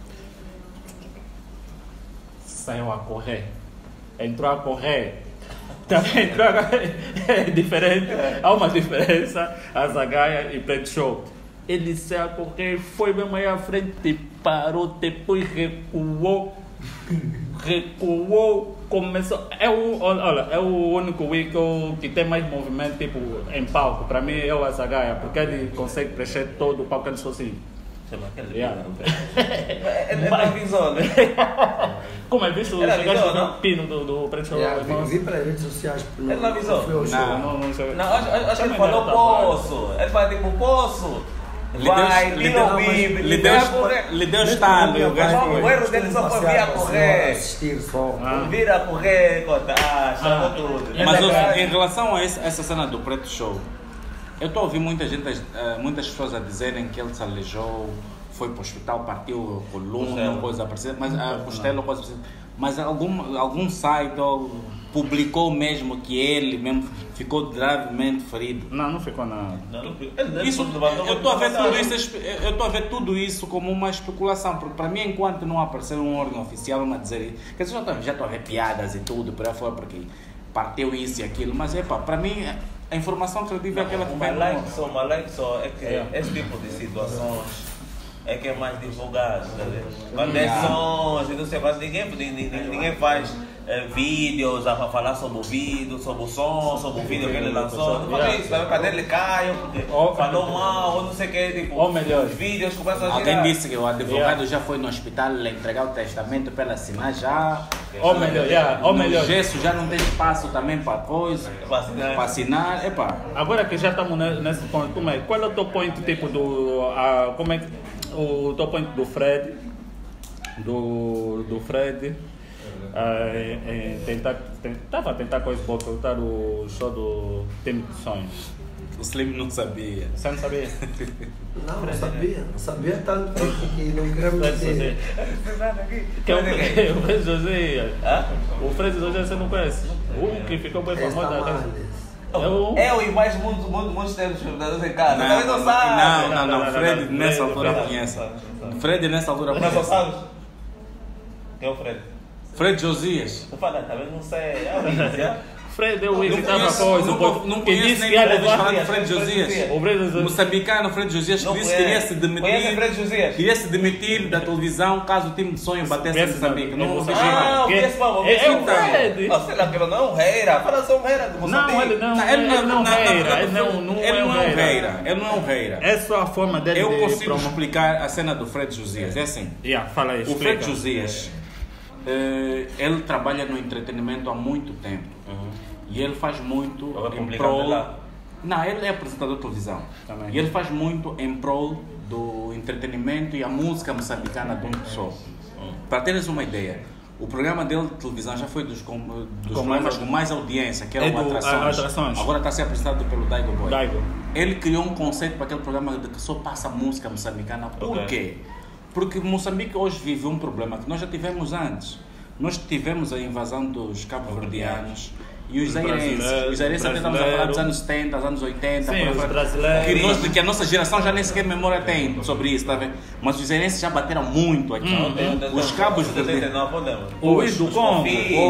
Saiu a correr, entrou a correr. Também entrou a correr. É diferente, há uma diferença. Azagai e Preto Show. Ele saiu a correr, foi mesmo aí à frente, parou, depois recuou. Recuou, começou. É o, olha, é o único Wii que, eu- que tem mais movimento tipo, em palco. Para mim é o Azagaia, porque ele consegue preencher todo o palco ele sozinho. Chama aquele. Yeah. Ele ele não avisou, né? Como é visto, Ele chegaste avisou, no não? pino do, do Preto Show? Yeah, irmãos? vi, vi pelas redes sociais. Ele não avisou? Fui ao show. Não. Não, não sei. Não, acho, acho acho que ele Também falou não tá poço. Ele fala tipo poço. Lhe Vai, deu- tira lhe deu- o bibi, lhe vai deu- correr. lhe deu Mesmo estalo que e o meu gajo pai o foi. erro dele só foi vir a passear com a correr. senhora, assistir só. Ah. Vira a correr, cota. Ah, chamou Ah. tudo. É Mas legal. ó, em relação a esse- essa cena do Preto Show, eu estou a ouvir muita gente, eh, muitas pessoas a dizerem que ele se aleijou, foi para o hospital, partiu a coluna, Costela. coisa parecida, mas a costela, coisa parecida. Mas algum, algum site ó, publicou mesmo que ele mesmo ficou gravemente ferido. Não, não ficou nada. Não, não, ele- ele Isso, levantou eu estou a ver uma tudo isso, eu estou a ver tudo isso como uma especulação, porque para mim, enquanto não aparecer um órgão oficial a dizer isso, quer dizer, já estou já estou a ver piadas e tudo por aí fora, porque partiu isso e aquilo, mas é pá, para mim a informação credível é aquela que vem. Mas só, mas só é que esse tipo de situações é que é mais divulgado, tá vendo? Quando é sons e não sei, mas ninguém, ninguém, ninguém faz é, vídeos a falar sobre o vídeo, sobre o som, sobre o vídeo que ele lançou. Não faz isso, tá vendo? Cadê ele caiu, porque falou mal, ou não sei o que, tipo, ou melhor, os vídeos começam a Alguém girar. disse que o advogado yeah. já foi no hospital entregar o testamento para ele assinar já. Ou melhor, yeah. ou melhor. O gesso já não tem espaço também para coisa, para assinar. Epa. Agora que já estamos nesse ponto, como é? Qual é o teu point tipo do. A, como é que. O teu point do Fred, do, do Fred, é, é, tentar, estava a tentar coisa boa, voltar o show do Time de Sonhos. O Slim não sabia. Você não sabia? Não, não sabia. Não sabia tanto que não queria dizer. Que é o Fred José. O Fred José você não conhece? O que ficou bem famoso da casa. Eu, eu e mais muitos, muitos, muitos tempos em casa. Não, Também não sabe. Não, não, não. Fred nessa altura conhece. Fred nessa altura conhece. Mas só sabes? Quem é o Fred? Fred Josias. Tu fala, também não sei. Fred é o Wiz que estava coisa. Não, não conheço nem o falar de Fred Josias. O moçambicano Fred Josias que disse que queria se demitir. Queria se demitir da televisão caso o time de sonho batesse em Moçambique. Não vou Ah, o que é esse povo? É o Fred. Sei lá, que não é um reira. Fala só um reira de Moçambique. Não, ele não, ele não é reira. Ele não é um reira. Ele não é um reira. É só a forma dele. Eu consigo explicar a cena do Fred Josias. É assim. Fala aí, o Fred Josias, ele trabalha no entretenimento há muito tempo. E ele faz muito em prol... Não, ele é apresentador de televisão. Também. E ele faz muito em prol do entretenimento e a música moçambicana de um show. Hum. Para teres uma ideia, o programa dele de televisão já foi dos, com, dos com programas mais, com mais audiência, que eram é atrações. atrações. Agora está a ser apresentado pelo Daigo Boy. Daigo. Ele criou um conceito para aquele programa de que só passa música moçambicana. Por okay. quê? Porque Moçambique hoje vive um problema que nós já tivemos antes. Nós tivemos a invasão dos cabo-verdianos. E os zairenses, os zairenses até estamos a falar dos anos setenta, dos anos oitenta, sim, os brasileiros. Que, nós, que a nossa geração já nem sequer memória tem sobre isso, tá vendo? Mas os zairenses já bateram muito aqui. Hum, os cabos verdes. O Wiz do Congo.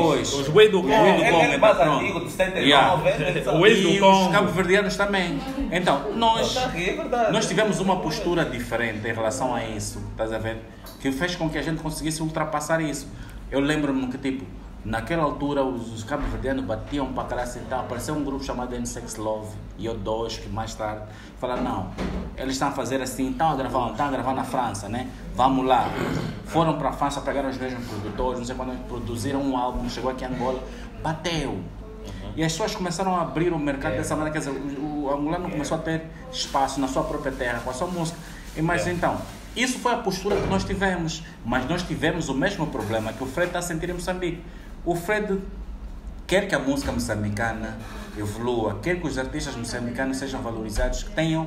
Os Wiz do Congo. Ele é mais antigo, de setenta e nove. O Wiz do Congo. E os cabo-verdianos também. Então, nós, nós tivemos uma postura diferente em relação a isso, estás a ver? Que fez com que a gente conseguisse ultrapassar isso. Eu lembro-me que, tipo, naquela altura os, os cabo-verdianos batiam para cá assim, então apareceu um grupo chamado N sex Love e eu dois que mais tarde falaram, não, eles estão a fazer assim, estão a gravar, estão a gravar na França, né? Vamos lá. Foram para a França, pegaram os mesmos produtores, não sei quando, produziram um álbum, chegou aqui em Angola, bateu. Uhum. E as pessoas começaram a abrir o mercado é. dessa maneira, quer dizer, o, o angolano é. começou a ter espaço na sua própria terra, com a sua música. E mais é. então, isso foi a postura que nós tivemos, mas nós tivemos o mesmo problema que o Fred está a sentir em Moçambique. O Fred quer que a música moçambicana evolua, quer que os artistas moçambicanos sejam valorizados, que tenham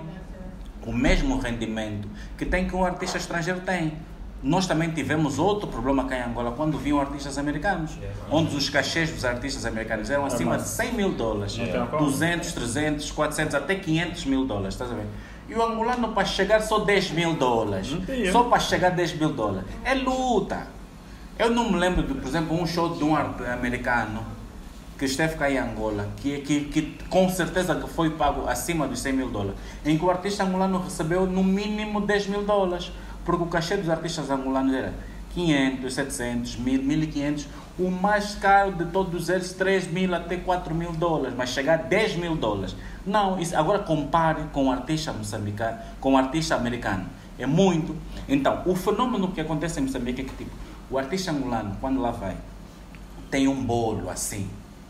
o mesmo rendimento que tem que um artista estrangeiro tem. Nós também tivemos outro problema cá em Angola quando vinham artistas americanos, onde os cachês dos artistas americanos eram acima de cem mil dólares, duzentos, trezentos, quatrocentos, até quinhentos mil dólares, estás a ver? E o angolano para chegar só dez mil dólares, só para chegar dez mil dólares, é luta. Eu não me lembro, de, por exemplo, um show de um americano que esteve cá em Angola, que, que, que com certeza que foi pago acima dos cem mil dólares, em que o artista angolano recebeu no mínimo dez mil dólares, porque o cachê dos artistas angolanos era quinhentos, setecentos, mil, mil e quinhentos, o mais caro de todos eles, três mil até quatro mil dólares, mas chegar a dez mil dólares. Não, isso, agora compare com o artista moçambicano, com o artista americano, é muito. Então, o fenômeno que acontece em Moçambique é que, tipo, o artista angolano, quando lá vai, tem um bolo assim.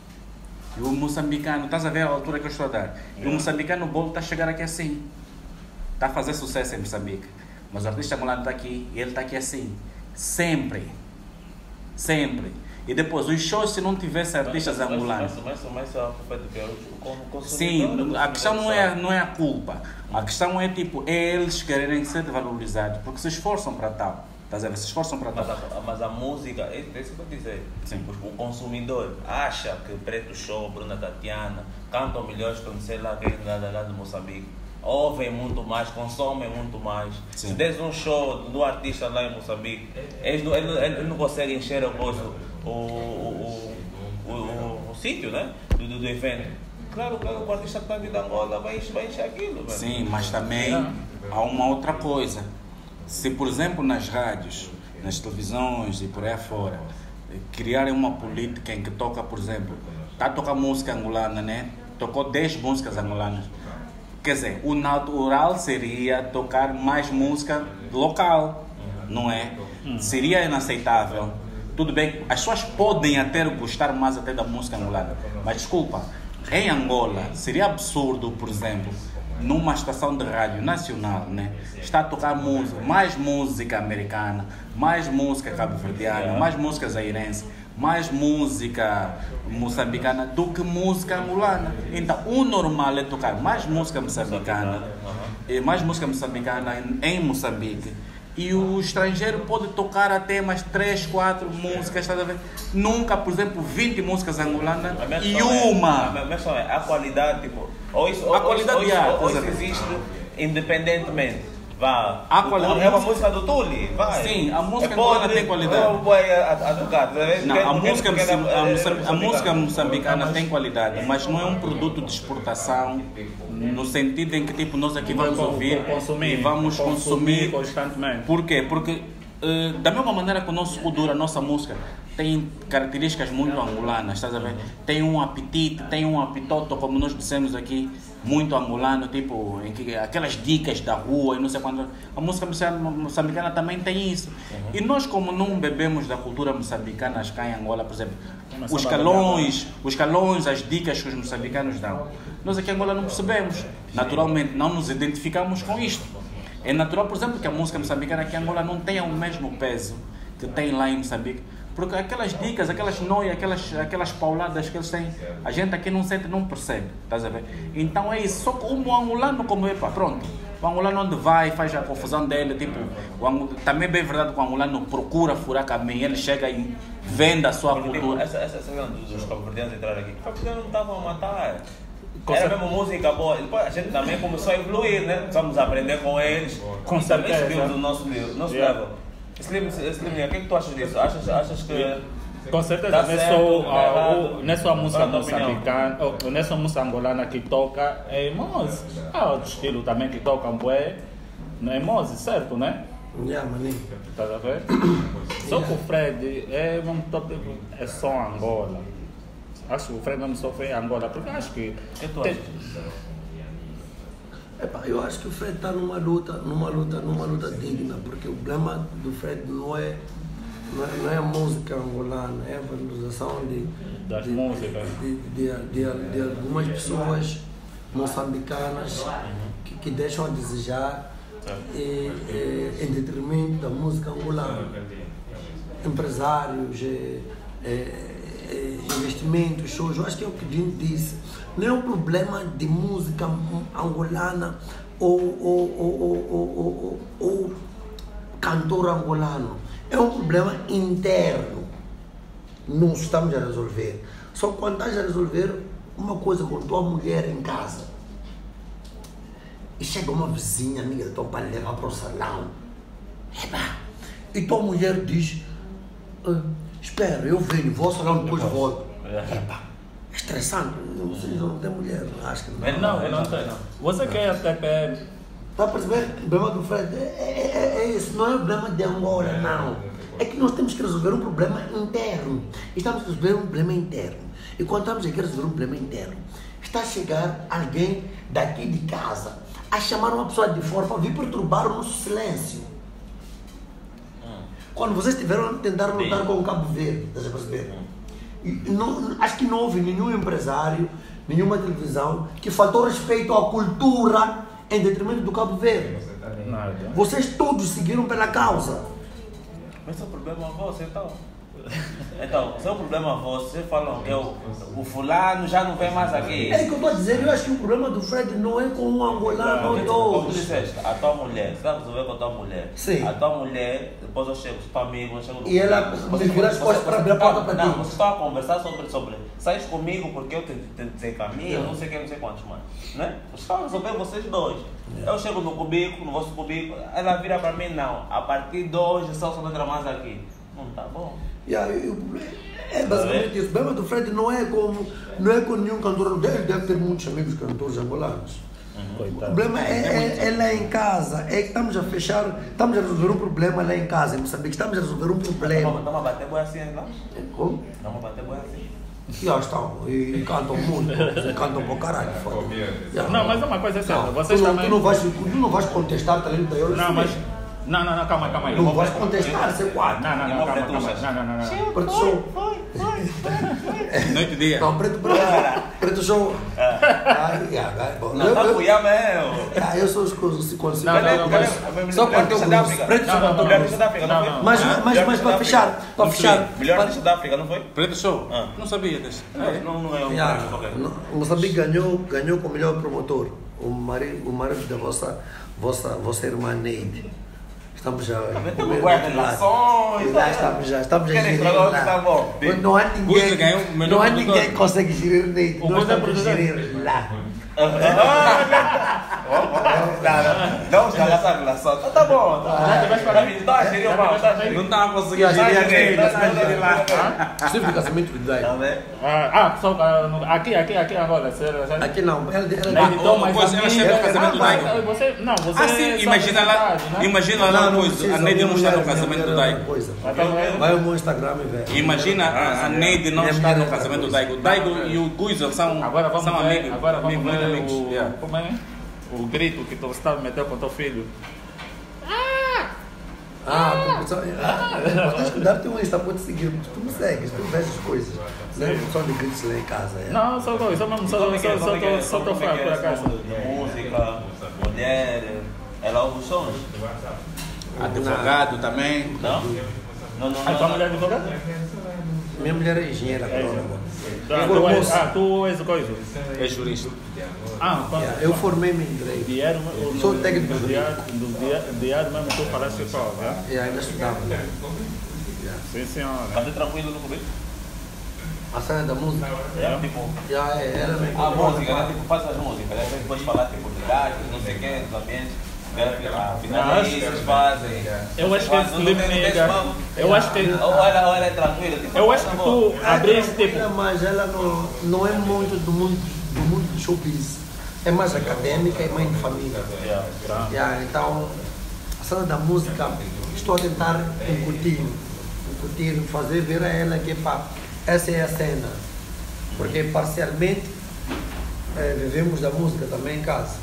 E o moçambicano, estás a ver a altura que eu estou a dar? E o moçambicano, o bolo está a chegar aqui assim. Está a fazer sucesso em Moçambique. Mas o artista angolano está aqui e ele está aqui assim. Sempre. Sempre. E depois, os shows, se não tivesse artistas mas, angolanos... Mas, mas, mas, mas a culpa é do que é o consumidor. Sim, a questão não é, não é a culpa. A questão é, tipo, eles quererem ser valorizados, porque se esforçam para tal. Estás a ver? Se esforçam para mas, a, mas a música, é isso que eu dizer. Sim. O consumidor acha que Preto Show, Bruna Tatiana cantam melhores que não sei lá quem lá, lá de Moçambique. Ouvem muito mais, consomem muito mais. Sim. Se des um show do artista lá em Moçambique, eles não, ele, ele não consegue encher o bolso, o, o, o, o, o, o sítio, né? do, do evento. Claro, claro, o artista que está vindo de Angola vai, vai encher aquilo. Velho. Sim, mas também há uma outra coisa. Se, por exemplo, nas rádios, nas televisões e por aí afora, criarem uma política em que toca, por exemplo, está a tocar música angolana, né? Tocou dez músicas angolanas. Quer dizer, o natural seria tocar mais música local, não é? Seria inaceitável. Tudo bem, as pessoas podem até gostar mais até da música angolana, mas desculpa, em Angola seria absurdo, por exemplo, numa estação de rádio nacional, né, está a tocar música, mais música americana, mais música cabo-verdiana, mais música zairense, mais música moçambicana do que música angolana. Então, o normal é tocar mais música moçambicana, mais música moçambicana em Moçambique. E o estrangeiro pode tocar até mais três, quatro músicas, tá a ver? Nunca, por exemplo, vinte músicas angolanas e uma. A questão é a qualidade, tipo, ou isso, ou, a qualidade ou, de arte, ou isso existe independentemente. Vá. A qualidade, é uma música do Tuli, vai. Sim, a música é angolana podre, tem qualidade. Não vai a, a tocar, não, a, música, a, a, a música moçambicana tem qualidade, mas não é um produto de exportação no sentido em que tipo nós aqui vamos ouvir consumir, e vamos consumir, consumir constantemente. Por quê? Porque uh, da mesma maneira que o nosso cultura, a nossa música tem características muito angolanas, estás a ver? Tem um apetite, tem um apitoto, como nós dissemos aqui, muito angolano, tipo, em que, aquelas dicas da rua e não sei quanto. A música moçambicana também tem isso. Uhum. E nós, como não bebemos da cultura moçambicana cá em Angola, por exemplo, os calões, os calões, as dicas que os moçambicanos dão, nós aqui em Angola não percebemos. Naturalmente, não nos identificamos com isto. É natural, por exemplo, que a música moçambicana aqui em Angola não tenha o mesmo peso que tem lá em Moçambique. Porque aquelas dicas, aquelas noias, aquelas, aquelas pauladas que eles têm, a gente aqui não sente, não percebe, estás a ver? Então é isso, só que o angolano como é, pá, pronto, o angolano onde vai, faz a confusão dele, tipo, o angolano, também é bem verdade que o angolano procura furar caminho, ele chega e vende a sua porque, cultura. Tipo, essa essa questão dos cabo-verdianos entrar aqui, os cabo-verdianos não estavam a matar. Era mesmo música boa. Depois a gente também começou a evoluir, né? Começamos a aprender com eles. Com e também certeza. subimos o nosso nível. Nosso Yeah. level. Slim, Slim, o que é que tu achas disso? Achas, achas que... Com certeza, Tá não é certo, só, tá a, errado. o, não é só a música Qual a tua moçambicana, ou, não é só a música angolana que toca, é Mose. Há outro estilo também que tocam, bué, não é Mose, certo, né? Yeah, maninho. Estás a ver? Só que o Fred é um top, é só Angola. Acho que o Fred não só foi em Angola, porque acho que... O que tu tem- achas? Epá, eu acho que o Fred está numa luta, numa luta, numa luta digna, porque o problema do Fred não é, não é, não é a música angolana, é a valorização de, Das de, músicas. de, de, de, de algumas pessoas moçambicanas que, que deixam a desejar e, e, em detrimento da música angolana. Empresários, é, é, é, investimentos, shows, eu acho que é o que o Jim disse. Não é um problema de música angolana ou, ou, ou, ou, ou, ou, ou cantor angolano. É um problema interno. Não estamos a resolver. Só que quando estás a resolver uma coisa com tua mulher em casa e chega uma vizinha amiga da tua para levar para o salão, eba, e tua mulher diz: ah, espera, eu venho, vou ao salão depois volto. Eba. Estressante, vocês não têm mulher, acho que não. Ele Não, eu não tenho. Você quer até que... Está a perceber? O problema do Fred é, é, é, é esse, não é o problema de Angola, não. É que nós temos que resolver um problema interno. Estamos a resolver um problema interno. E quando estamos aqui a resolver um problema interno, está a chegar alguém daqui de casa a chamar uma pessoa de fora para vir perturbar o nosso silêncio. Quando vocês estiveram a tentar lutar com o Cabo Verde, estás a perceber? E não, acho que não houve nenhum empresário, nenhuma televisão que faltou respeito à cultura em detrimento do Cabo Verde. Nada. Vocês todos seguiram pela causa. Mas esse é o problema vosso, então. Então, se é o problema vosso, vocês falam que o, o fulano já não vem mais aqui. É que eu estou a dizer, eu acho que o problema do Fred não é com um angolano ou Como tu dois. disseste, a tua mulher, você está a resolver com a tua mulher. Sim. A tua mulher, depois eu chego para amigo, eu chego no E ela me vira as costas para abrir a porta para ti. Não, você está a conversar sobre, sobre sais comigo porque eu te, te, te desencaminho, não sei quem, não sei quantos mais. Né? Você está a resolver vocês dois. Eu chego no cubículo, no vosso cubículo, ela vira para mim, não. A partir de hoje, só não entra mais aqui. Não está bom. Yeah, eu- É basicamente isso. O problema do Fred não é como, não é com nenhum cantor, deve, deve ter muitos amigos cantores angolanos. O problema é, é, é lá em casa, é que estamos a fechar, estamos a resolver um problema lá em casa, em Moçambique, estamos a resolver um problema. Estamos a bater boa assim, não? Como? Estamos a bater boa assim. E já estão, e cantam muito, e cantam para o caralho. Já. Não, mas uma coisa é certa, Não, vocês tu, não, também... tu, não vais, tu não vais contestar o talento da Euro. Não, mas... Não, não, não, calma aí, calma aí. Não vais contestar, seu quadro. Não, não, não, calma, calma. Não, não, não, não. Preto Show. Noite e dia. Não, Preto Preto. Preto Show. Ah, yeah, vai, bom. Não, Eu- tá eu- cuiá mesmo. Ah, eu sou os coisas se consigo. Não, não, não, mas- Só Melhor quando eu artista da grupo. África. Preto Não, Show não, cantou Melhor grupo. artista da África, não Não, foi? não. Mas, Ah, mas, melhor mas artista para da fechar, África. para Não fechar. Melhor para- artista da África, não foi? Preto Show? Ah. Não sabia desse. Não, não é um Yeah, prémio qualquer. no- o Moçambique ganhou, ganhou com o melhor promotor, o marido, o marido da vossa, vossa, vossa irmã Neide. Estamos já. Também comer temos guarda do outro lado. nações. Já estamos já, estamos a Querem gerir estragar o que lá. está bom? Não há Guiza ninguém, ganhou o melhor não há produtor. ninguém que consegue gerir Neide. O Nós Guiza é estamos a produtor. gerir lá. Não, está essa relação. Tá, tá bom. Já tiveste Tá vindo, tá, gerir mal, tá Não gerir. estava conseguindo Já, já, gerir já, a rede, já, mas já, gerir lá. Sempre de casamento de Tá Dai. vendo? Ah, ah, só ah, no- aqui, aqui, aqui agora. Você, já... Aqui não, ela, ela, Não, então, oh, mas pois, a ela minha- chega no casamento Ah, do mas Daigo. Você, não, você Ah, sim, só imagina lá, metade, né? imagina lá não, não coisa, precisa, a Neide não minha está no mulher- casamento minha do mulher é Daigo. uma coisa. Então, é- Vai ao meu Instagram e vê. Imagina a, a Neide não Minha está mulher no é outra casamento do coisa. Daigo. O Daigo e o Guiza são, Agora vamos são ver, amigos. agora vamos amigos, ver muito amigos. o, Yeah. como é? O grito que tu você estava metendo com teu filho. Ah, tu, só, ah, tens que dar teu Insta, pode seguir, tu me segues, tu vês as coisas. Não é só de gritos lá em casa. É. Não, só só só mesmo, só Como é que é? só Como é que é? só Como tô é que fraco é? por acaso. Música, mulher, ela ouve os sons? Advogado também. Não? Não, não, Ah, tua não. mulher é advogada? Minha mulher é engenheira agrônoma. Ah, tu és, ah, tu és o coisa. É jurista. Ah, quando- Yeah, eu formei-me em direito. Diário, Sou técnico do diário, do diário, diário mesmo tu falaste só, né? E ainda estudava. Sim, senhora. Mas é tranquilo no começo? A cena da música. É, tipo, Já é, era meio a música, né? Tipo, faz as músicas, né? Depois falar tipo de gastos, não sei o quê, dos ambientes. Afinal, Não, vocês fazem. Eu acho que esse clipe nega. Eu acho que. Ou ela, ou ela é tranquila. Tipo, Eu acho que tá tu bom. abriste tipo. É, mas ela não, não é muito do mundo do mundo do showbiz. É mais acadêmica e mãe de família. Yeah. Yeah, então, a cena da música, estou a tentar incutir, incutir, fazer ver a ela que pá, essa é a cena. Porque parcialmente eh, vivemos da música também em casa.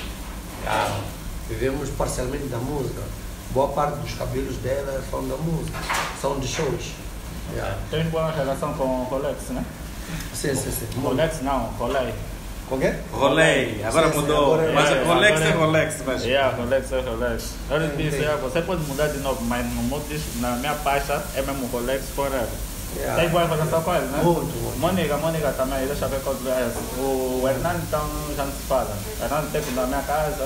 Yeah. Vivemos parcialmente da música. Boa parte dos cabelos dela são da música, são de shows. Yeah. Tens boa relação com o Rolex, né? Sim, sim, sim. Rolex não, Rolex. Com quê? Rolei, agora Sim, sim, mudou. agora é- Mas É, Rolex agora é é- Rolex, mas. Yeah, Rolex é Rolex. Eu lhe disse, Entendi. yeah, você pode mudar de novo, mas no meu disco, na minha pasta é mesmo Rolex Forever. Yeah. Tem boa relação com ele, né? Muito, muito. Mônica, Mônica também, deixa eu ver quanto é esse. O Hernando então já não se fala. O Hernando teve na minha casa,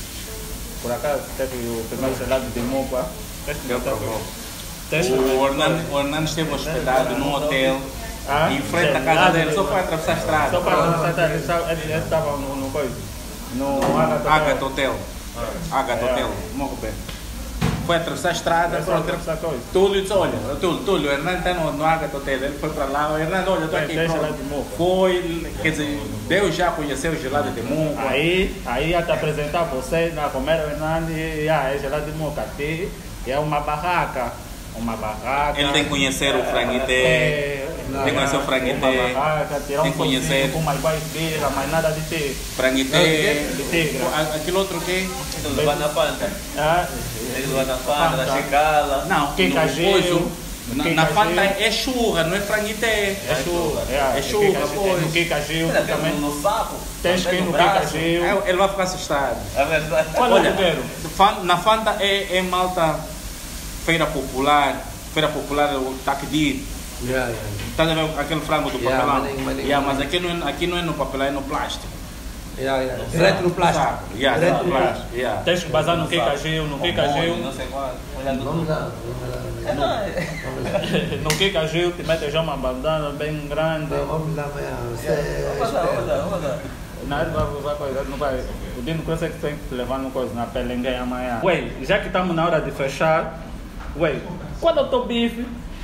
por acaso teve o primeiro gelado de Mopa. Eu provou. Teste. O Hernando, o Hernando esteve hospedado num hotel Ah, em frente à gelado casa dele, de- só foi atravessar a estrada. Só para constatar, ele estava- ele ele estava no, no coisa. No Agatha. Agatha Hotel. Agatha É. Hotel, morro bem. Foi atravessar a estrada, É só pronto. atravessar a coisa. Túlio disse, olha, Túlio, Túlio, o Hernando está no, no Agatha Hotel, ele foi para lá, o Hernando, olha, estou Tem- aqui, tem pronto. gelado de moco. Foi, quer dizer, Deus já conheceu o gelado de Mungo. Aí, aí ia te apresentar você na Romero Hernandes e ah, é gelado de Moca. Aqui é uma barraca. Uma barraca. Ele tem que conhecer o Franguité, É, tem que conhecer o Uma Franguité, barraca, tirar tem um que conhecer. conhecer com mais mais birra, mas nada de ter. Franguité, De ter. a- aquele outro que... Tem do Guanapanta. Ah, Tem do Guanapanta, da Fanta. Chicala. Não, Que no cageu, coiso, na, que na cageu. Fanta é churra, não é franguité. é churra. É churra, pois. No que cageu Ainda tem também. no sapo. Tens que também ir no que braço. cageu. É, ele vai ficar assustado. É verdade. Olha, Olha, o primeiro. Fan- na Fanta é, é malta feira popular, feira popular o Takdir. Yeah, yeah. Estás a ver aquele frango do Yeah, papelão? maninho, maninho, Yeah, mas maninho. aqui não, é, aqui não é no papelão, é no plástico. Yeah, yeah. Direto no plástico. Sabe? Yeah, Direto no no plástico. plástico. Yeah. Tens que basar no que cageu, no que Hormônio, cageu. Não sei qual. Olhando Vamos tudo. lá, vamos lá. É, não, é. Vamos lá. No que cageu, te mete já uma bandana bem grande. Não, vamos lá amanhã. Você é Vamos lá, vamos lá, esperto. vamos lá. Na hora vai, vai, vai, não vai. O Dino Cross é que tem que te levar no coisa, na pelengueia amanhã. Ué, já que estamos na hora de fechar, ué, qual é o teu bife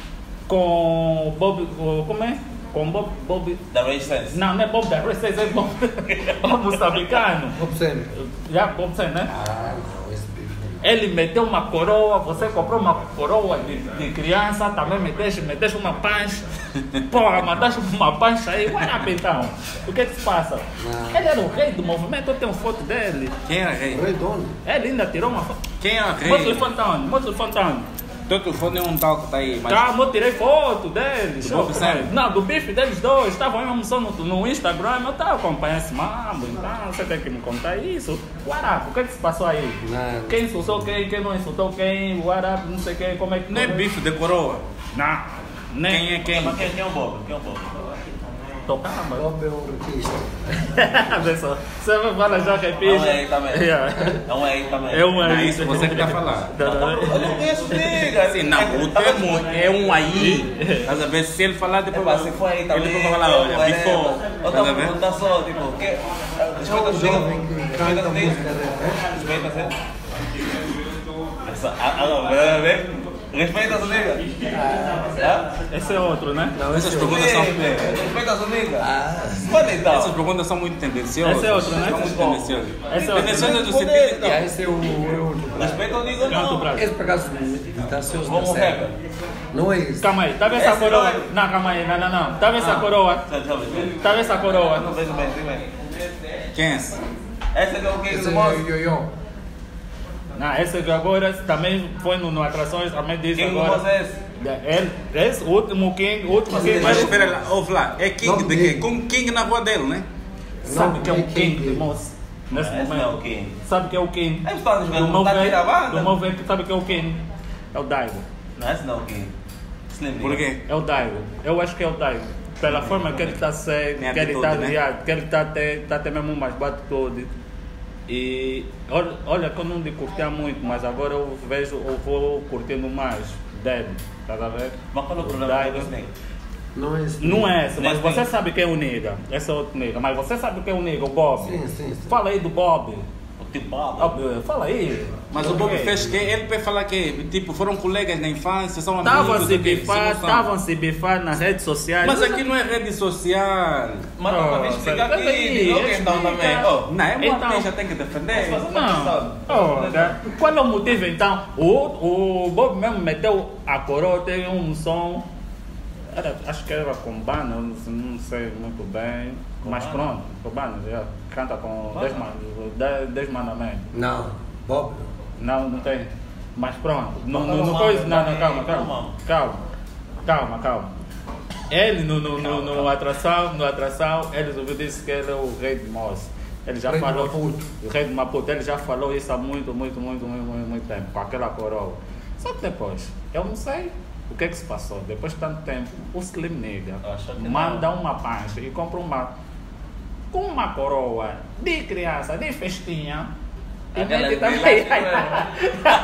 com o Bob, o- como é? Com Bob, Bob, Da Resistance. não, não é Bob da Resistance, é Bob, Bob moçambicano. Observe. Já, Bob Sen, né? Ah, não, esse bicho. Ele meteu uma coroa, você comprou uma coroa de, de criança, também meteste, meteste uma pancha. Porra, mandaste uma pancha aí, vai lá então. O que que se passa? Não. Ele era o rei do movimento, eu tenho foto dele. Quem era rei? Rei dono. Ele ainda tirou uma foto. Quem era Mostra o rei? telefone, mostra o telefone. Teu telefone é um tal que tá aí, mas... Calma, eu tirei foto deles. Do Bob Sen? Não, do bife deles dois. Estavam em almoção no, no Instagram. Eu estava acompanhando esse mambo. Então você tem que me contar isso. Guarapo, o que é que se passou aí? Nada. Quem insultou quem? Quem não insultou quem? Guarapo, não sei quem. Como é que. Não é bife de coroa? Não. Nem. Quem é quem? Mas quem, quem é o Bob? Quem é o Bob? Tocava. Bob é um artista. Vê só. Você vai falar já É um repite. aí também. Yeah. É um aí também. É um Não, aí. isso você que tá falando. Não, não, Eu não conheço nigga. Assim, não, o termo é um aí. Estás a ver? Se ele falar depois. Epá, se foi aí também. Ele depois vai falar, olha, whatever. before. Eu Estás estava a a ver? perguntar só, tipo, que. É Respeita um as jovem que niggas. canta Respeita as música niggas. rap. Respeita as niggas. Essa- ah, ah, não, vai ver? Respeita as niggas. Hã? Esse é outro, né? Não, Essas esse é perguntas são. Respeita as niggas. Ah, Mano, então. Essas perguntas são muito tendenciosas. Esse é outro, né? São muito tendenciosas. Esse é outro. Tendenciosas do Poder, sentido então. yeah, esse é o, é o outro. Respeita o nigga, Canto não. Brasil. Esse por acaso está ansioso Como da série. rapper. Não é isso. Calma aí, tá vendo essa Esse coroa? vai. Não, calma aí, não, não, não. Tá vendo essa coroa? Deixa eu ver. Tá vendo essa Eu coroa? não vejo bem, vejo bem. Quem é esse? Essa que é o que Esse do é moço. o Yo-Yo. Não, esse que agora também foi no, no Atrações, também disse Quem do agora. moço é esse? Ele, esse, o último King, o último Mas King. ele- Mas Mas espera lá, ouve lá. É King Não, de quê? King. Com King na rua dele, né? sabe que é o Não, King, King. moço? Nesse Esse não é o momento. King. Sabe que é o King? Ele está jogando Do com tá movimento, gravada? do movimento, sabe que é o King? É o Daigo. Não, esse não é o King. Slim Por quê? É o Daigo. Eu acho que é o Daigo. Pela forma que ele está a ser, Tem que ele está atitude, né? que ele está até, tá até mesmo mais bate-todo. E olha, olha que eu não de curtia muito, mas agora eu vejo, eu vou curtindo mais dele. Tá a ver? Mas qual é o problema Daigo. com esse nigga? Não é esse. Não é esse, mas Nesse você tem. sabe quem é o nega. Esse é outro nega. Mas você sabe quem é o nega, o Bob. Sim, sim, sim. Fala aí do Bob. O tipo Bob. Ah, Fala aí. Mas o Bob fez que ele vai falar que tipo foram colegas na infância, são Estavam amigos. se o quê? bifar, São- são- estavam se bifar nas redes sociais. Mas aqui não é rede social. Mas não, mas Oh, explica peraí, aqui. Ok, então explica. também. Oh, Não, é uma Então- então, já tem que defender. Mas faz- Não. Olha, qual é o motivo então? O, o Bob mesmo meteu a coroa, teve um som. Era, acho que era com banda, não, não sei muito bem. Mas banda? pronto, com banda, já. Canta com Banda? dez, man, dez, dez mandamentos. Não, Bob. Não, não tem. Mas pronto. No, Mas no, no calma, coisa. Não, não, calma, calma, calma. calma. Calma. Calma, calma. Ele no, no, no, no atração, no atração, ele resolveu disse que ele é o rei de Moço. Ele já Rei de falou. Maputo. O rei de Maputo, ele já falou isso há muito, muito, muito, muito, muito, muito tempo, com aquela coroa. Só que depois, eu não sei o que é que se passou. Depois de tanto tempo, o Slim Nigga Acho que manda não. uma pancha e compra uma com uma coroa de criança, de festinha. E Aquela mete também. vila,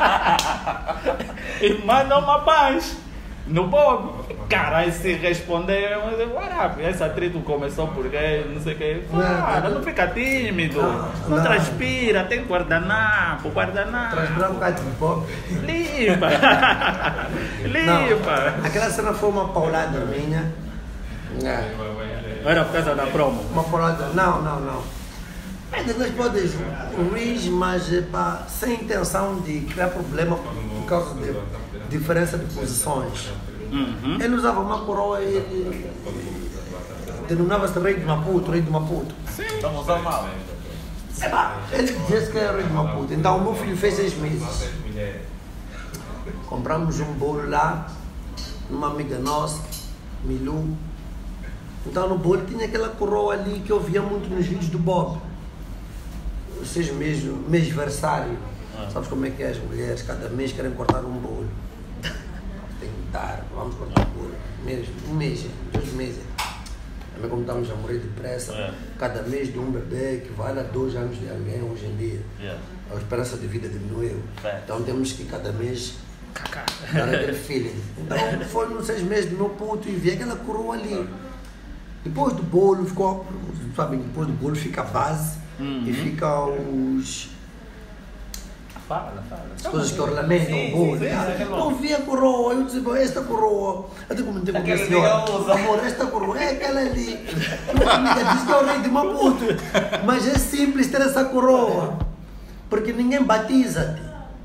E manda uma pancha no Bob. Cara, aí se responder, eu digo, "Uará, esse atrito começou porque não sei o que. Cara, não fica tímido. Não, Não, não. transpira, tem guardanapo, guardanapo. Transpirar um bocado de Bob. Limpa. Limpa. Não, aquela cena foi uma paulada minha. É, Era por causa da promo. uma paulada. Não, não, não. Ainda nós podemos rir, mas pá, sem intenção de criar problema por causa de diferença de posições. Uhum. Ele usava uma coroa e ele denominava-se rei de Maputo, rei de Maputo. Estamos usando mal. Epá, ele disse que era rei de Maputo. Então o meu filho fez seis meses. Compramos um bolo lá, numa amiga nossa, Milu. Então no bolo tinha aquela coroa ali que eu via muito nos vídeos do Bob. Os seis meses, mês aniversário. Sabes como é que é as mulheres? Cada mês querem cortar um bolo. Tem que dar, vamos cortar o bolo. Mês, um mês, dois meses. Também como estamos a morrer depressa, É. cada mês de um bebê que vale a dois anos de alguém hoje em dia. Yeah. A esperança de vida diminuiu. É. Então temos que cada mês dar aquele feeling. Então foi nos seis meses do meu puto e vi aquela coroa ali. Depois do bolo ficou, sabem, depois do bolo fica a base e fica os Fala, fala. As coisas que ornamentam Sim, o bolo. sim, sim, Ah, sim, sim. não vi a coroa, eu disse, esta coroa. Até comentei com a minha Aquele senhora. que eu uso. Amor, esta coroa é aquela ali. Minha amiga disse que é o rei de Maputo. Mas é simples ter essa coroa. Porque ninguém batiza-te.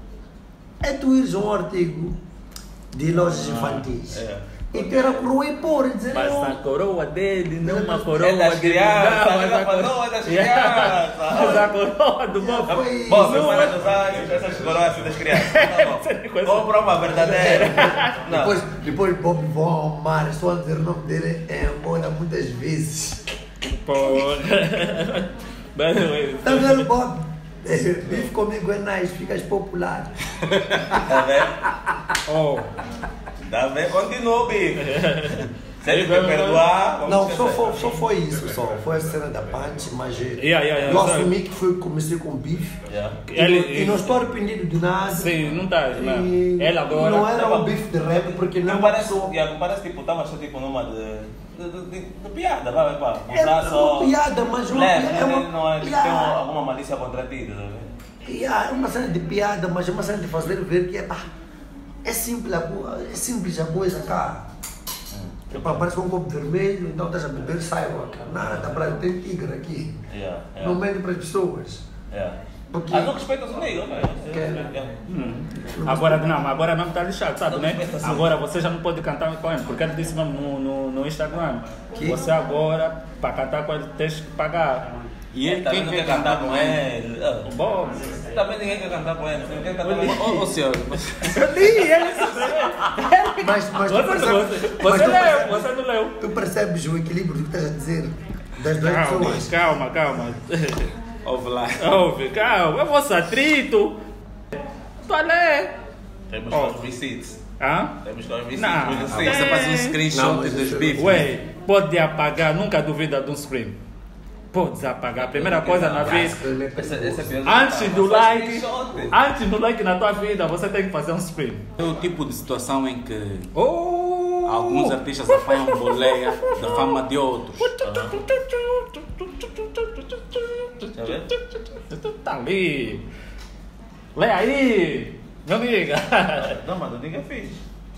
É tu ires a um artigo de lojas infantis. É. E ter a coroa e pôr e dizer, Mas "Oh, a coroa dele, não uma coroa É das de crianças, não, mas é a coroa- coroa das Yeah. crianças. Mas a coroa do Bob. Foi- Bom, você Não, para mas- de usar essas coroas das crianças. Tá bom. Compra uma verdadeira. Não. Depois, depois Bob vão amar, só dizer o nome dele é Angola muitas vezes. Porra. By the way, Tá vendo, Bob? Vive comigo é nice, ficas popular. Tá vendo? oh, Tá vendo? Continua, bicho. Se ele quer perdoar, vamos Não, só esquecer. foi, só foi isso, só. Foi a cena da punch, mas eh, Yeah, yeah, yeah, eu sabe? assumi que foi, comecei com bife. Yeah. E, Ele- não- e não estou arrependido de nada. sim, não tá, E não. Ela agora. não era Tá um bom. bife de rap, porque não Não é uma parece, pessoa. yeah, parece tipo, tava só tipo numa de, de, de, de, de piada, vai, vai, pá. É Usar uma só. piada, mas uma Leve, piada. É né? uma, Não é, tem Yeah. alguma malícia contra ti, tá vendo? Yeah, é uma cena de piada, mas é uma cena de fazer ver que é pá. É simples a coisa, é simples a coisa, cara. É pá, parece um copo vermelho, então estás a beber saiba. Nada, para tem tigre aqui. Yeah, yeah. Não mente para as pessoas. Yeah. Porque- Ah, não respeita os amigos, velho. Que- Yeah. Hum. Agora não, agora mesmo está lixado, sabe, né? Agora você já não pode cantar com ele, porque ele disse mesmo no, no, no Instagram. Que? Você agora, para cantar com ele, tens que pagar. E ele Também quem não quer quer cantar com ele. O Bob. Também ninguém quer cantar com ele. Ninguém quer cantar com ele. Ô, ô, senhor, Eu li, ele Mas, mas tu Você, percebes- você, mas você tu leu, percebes- você não leu. Tu percebes o equilíbrio do que estás a dizer das duas Calma, pessoas? calma, calma. ouve lá. Ouve, calma, é vosso atrito. Tu a ler. Temos Oh. os receipts. Hã? Temos os receipts. Não. os Ah, receipts. você faz um Não, screenshot mas dos isso- bifes. Ué, pode apagar, nunca duvida de um screen. Pode apagar. Primeira coisa na vida. Esse, esse é pior. Antes do Faz like, screenshot. antes do like na tua vida, você tem que fazer um screen. É o tipo de situação em que Oh! alguns artistas apanham boleia da fama de outros. Tá ali. Lê aí, meu amiga. Não, mas não diga fixe.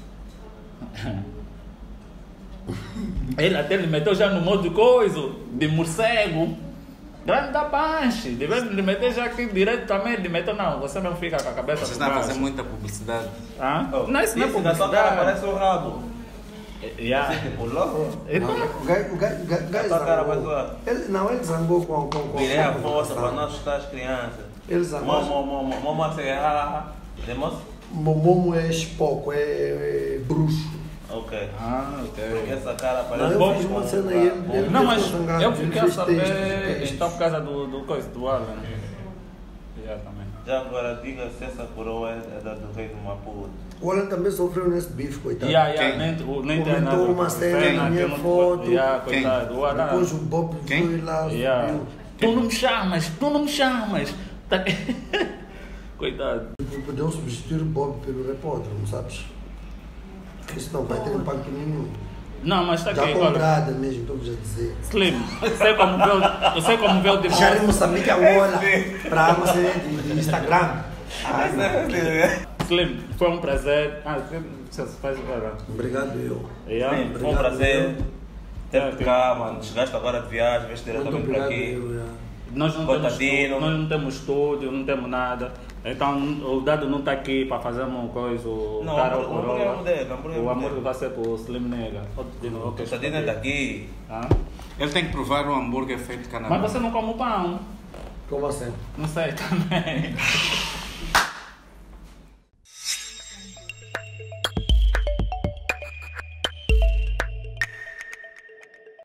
Ele até lhe meteu já no modo de coisa, de morcego. Grande da panche. Devia lhe meter já aqui direto também. Ele meteu, não, você não fica com a cabeça Vocês por estão a baixo. fazer muita publicidade. Hã? Oh, Não, isso não é isso, na tua cara publicidade. parece o rabo. Yeah. Assim, tipo, logo. Então, O gajo, o gajo, o gajo, o gajo A tua cara zangou. vai zoar. Ele, não, ele zangou com, com, com Virei a com- força para não assustar as crianças. Ele zangou. Momo, momo, momo, assim, ah, ah, ah. Demos? Momomo é espoco, é, é bruxo. Ok. ah, ok. Porque essa cara Não, parece eu bom, fiz uma bom, cena bom, e ele, bom. ele Não, ele mas ficou zangado, eu ele fiquei a fez saber, textos, isto é por causa do, do coisa, do Alan. Yeah, também. Já agora diga se essa coroa é da do rei do Maputo. O Alan também sofreu nesse bife, coitado. Yeah, yeah, Quem? nem, o- nem tem Comentou nada. uma cena, Pena minha que eu não- foto. Yeah, Quem? coitado. O Alan. Depois o Bob Quem? foi lá, Yeah. subiu. Tu não me chamas, tu não me chamas. Tá- Coitado. Podiam substituir o Bob pelo repódromo, sabes? Isso não vai ter impacto nenhum. Não, mas está Já aqui, com olha. grada mesmo, estou-vos a dizer. Slim, sei como vê o, eu sei como vê o Já em divórcio. Moçambique, Angola, para a cena de, de Instagram. Ah, Slim, foi um prazer. Ah, você faz agora. obrigado, eu. Yeah. Sim, foi um Obrigado, prazer ter É, por cá, mano. Chegaste agora de viagem, veste Muito diretamente por obrigado, aqui. eu. yeah. Nós não, temos, Coitadinho. estúdio, nós não temos estúdio, não temos nada. Então o Dado não está aqui para fazer uma coisa. O Não, cara o ou hambúrguer é coroa. o dele, o hambúrguer é O o amor dele. vai ser para o Slim Nega. O Tostadinho está aqui. Ah? Ele tem que provar o hambúrguer feito de Canadá. Mas você não come o pão. Como assim? Não sei também.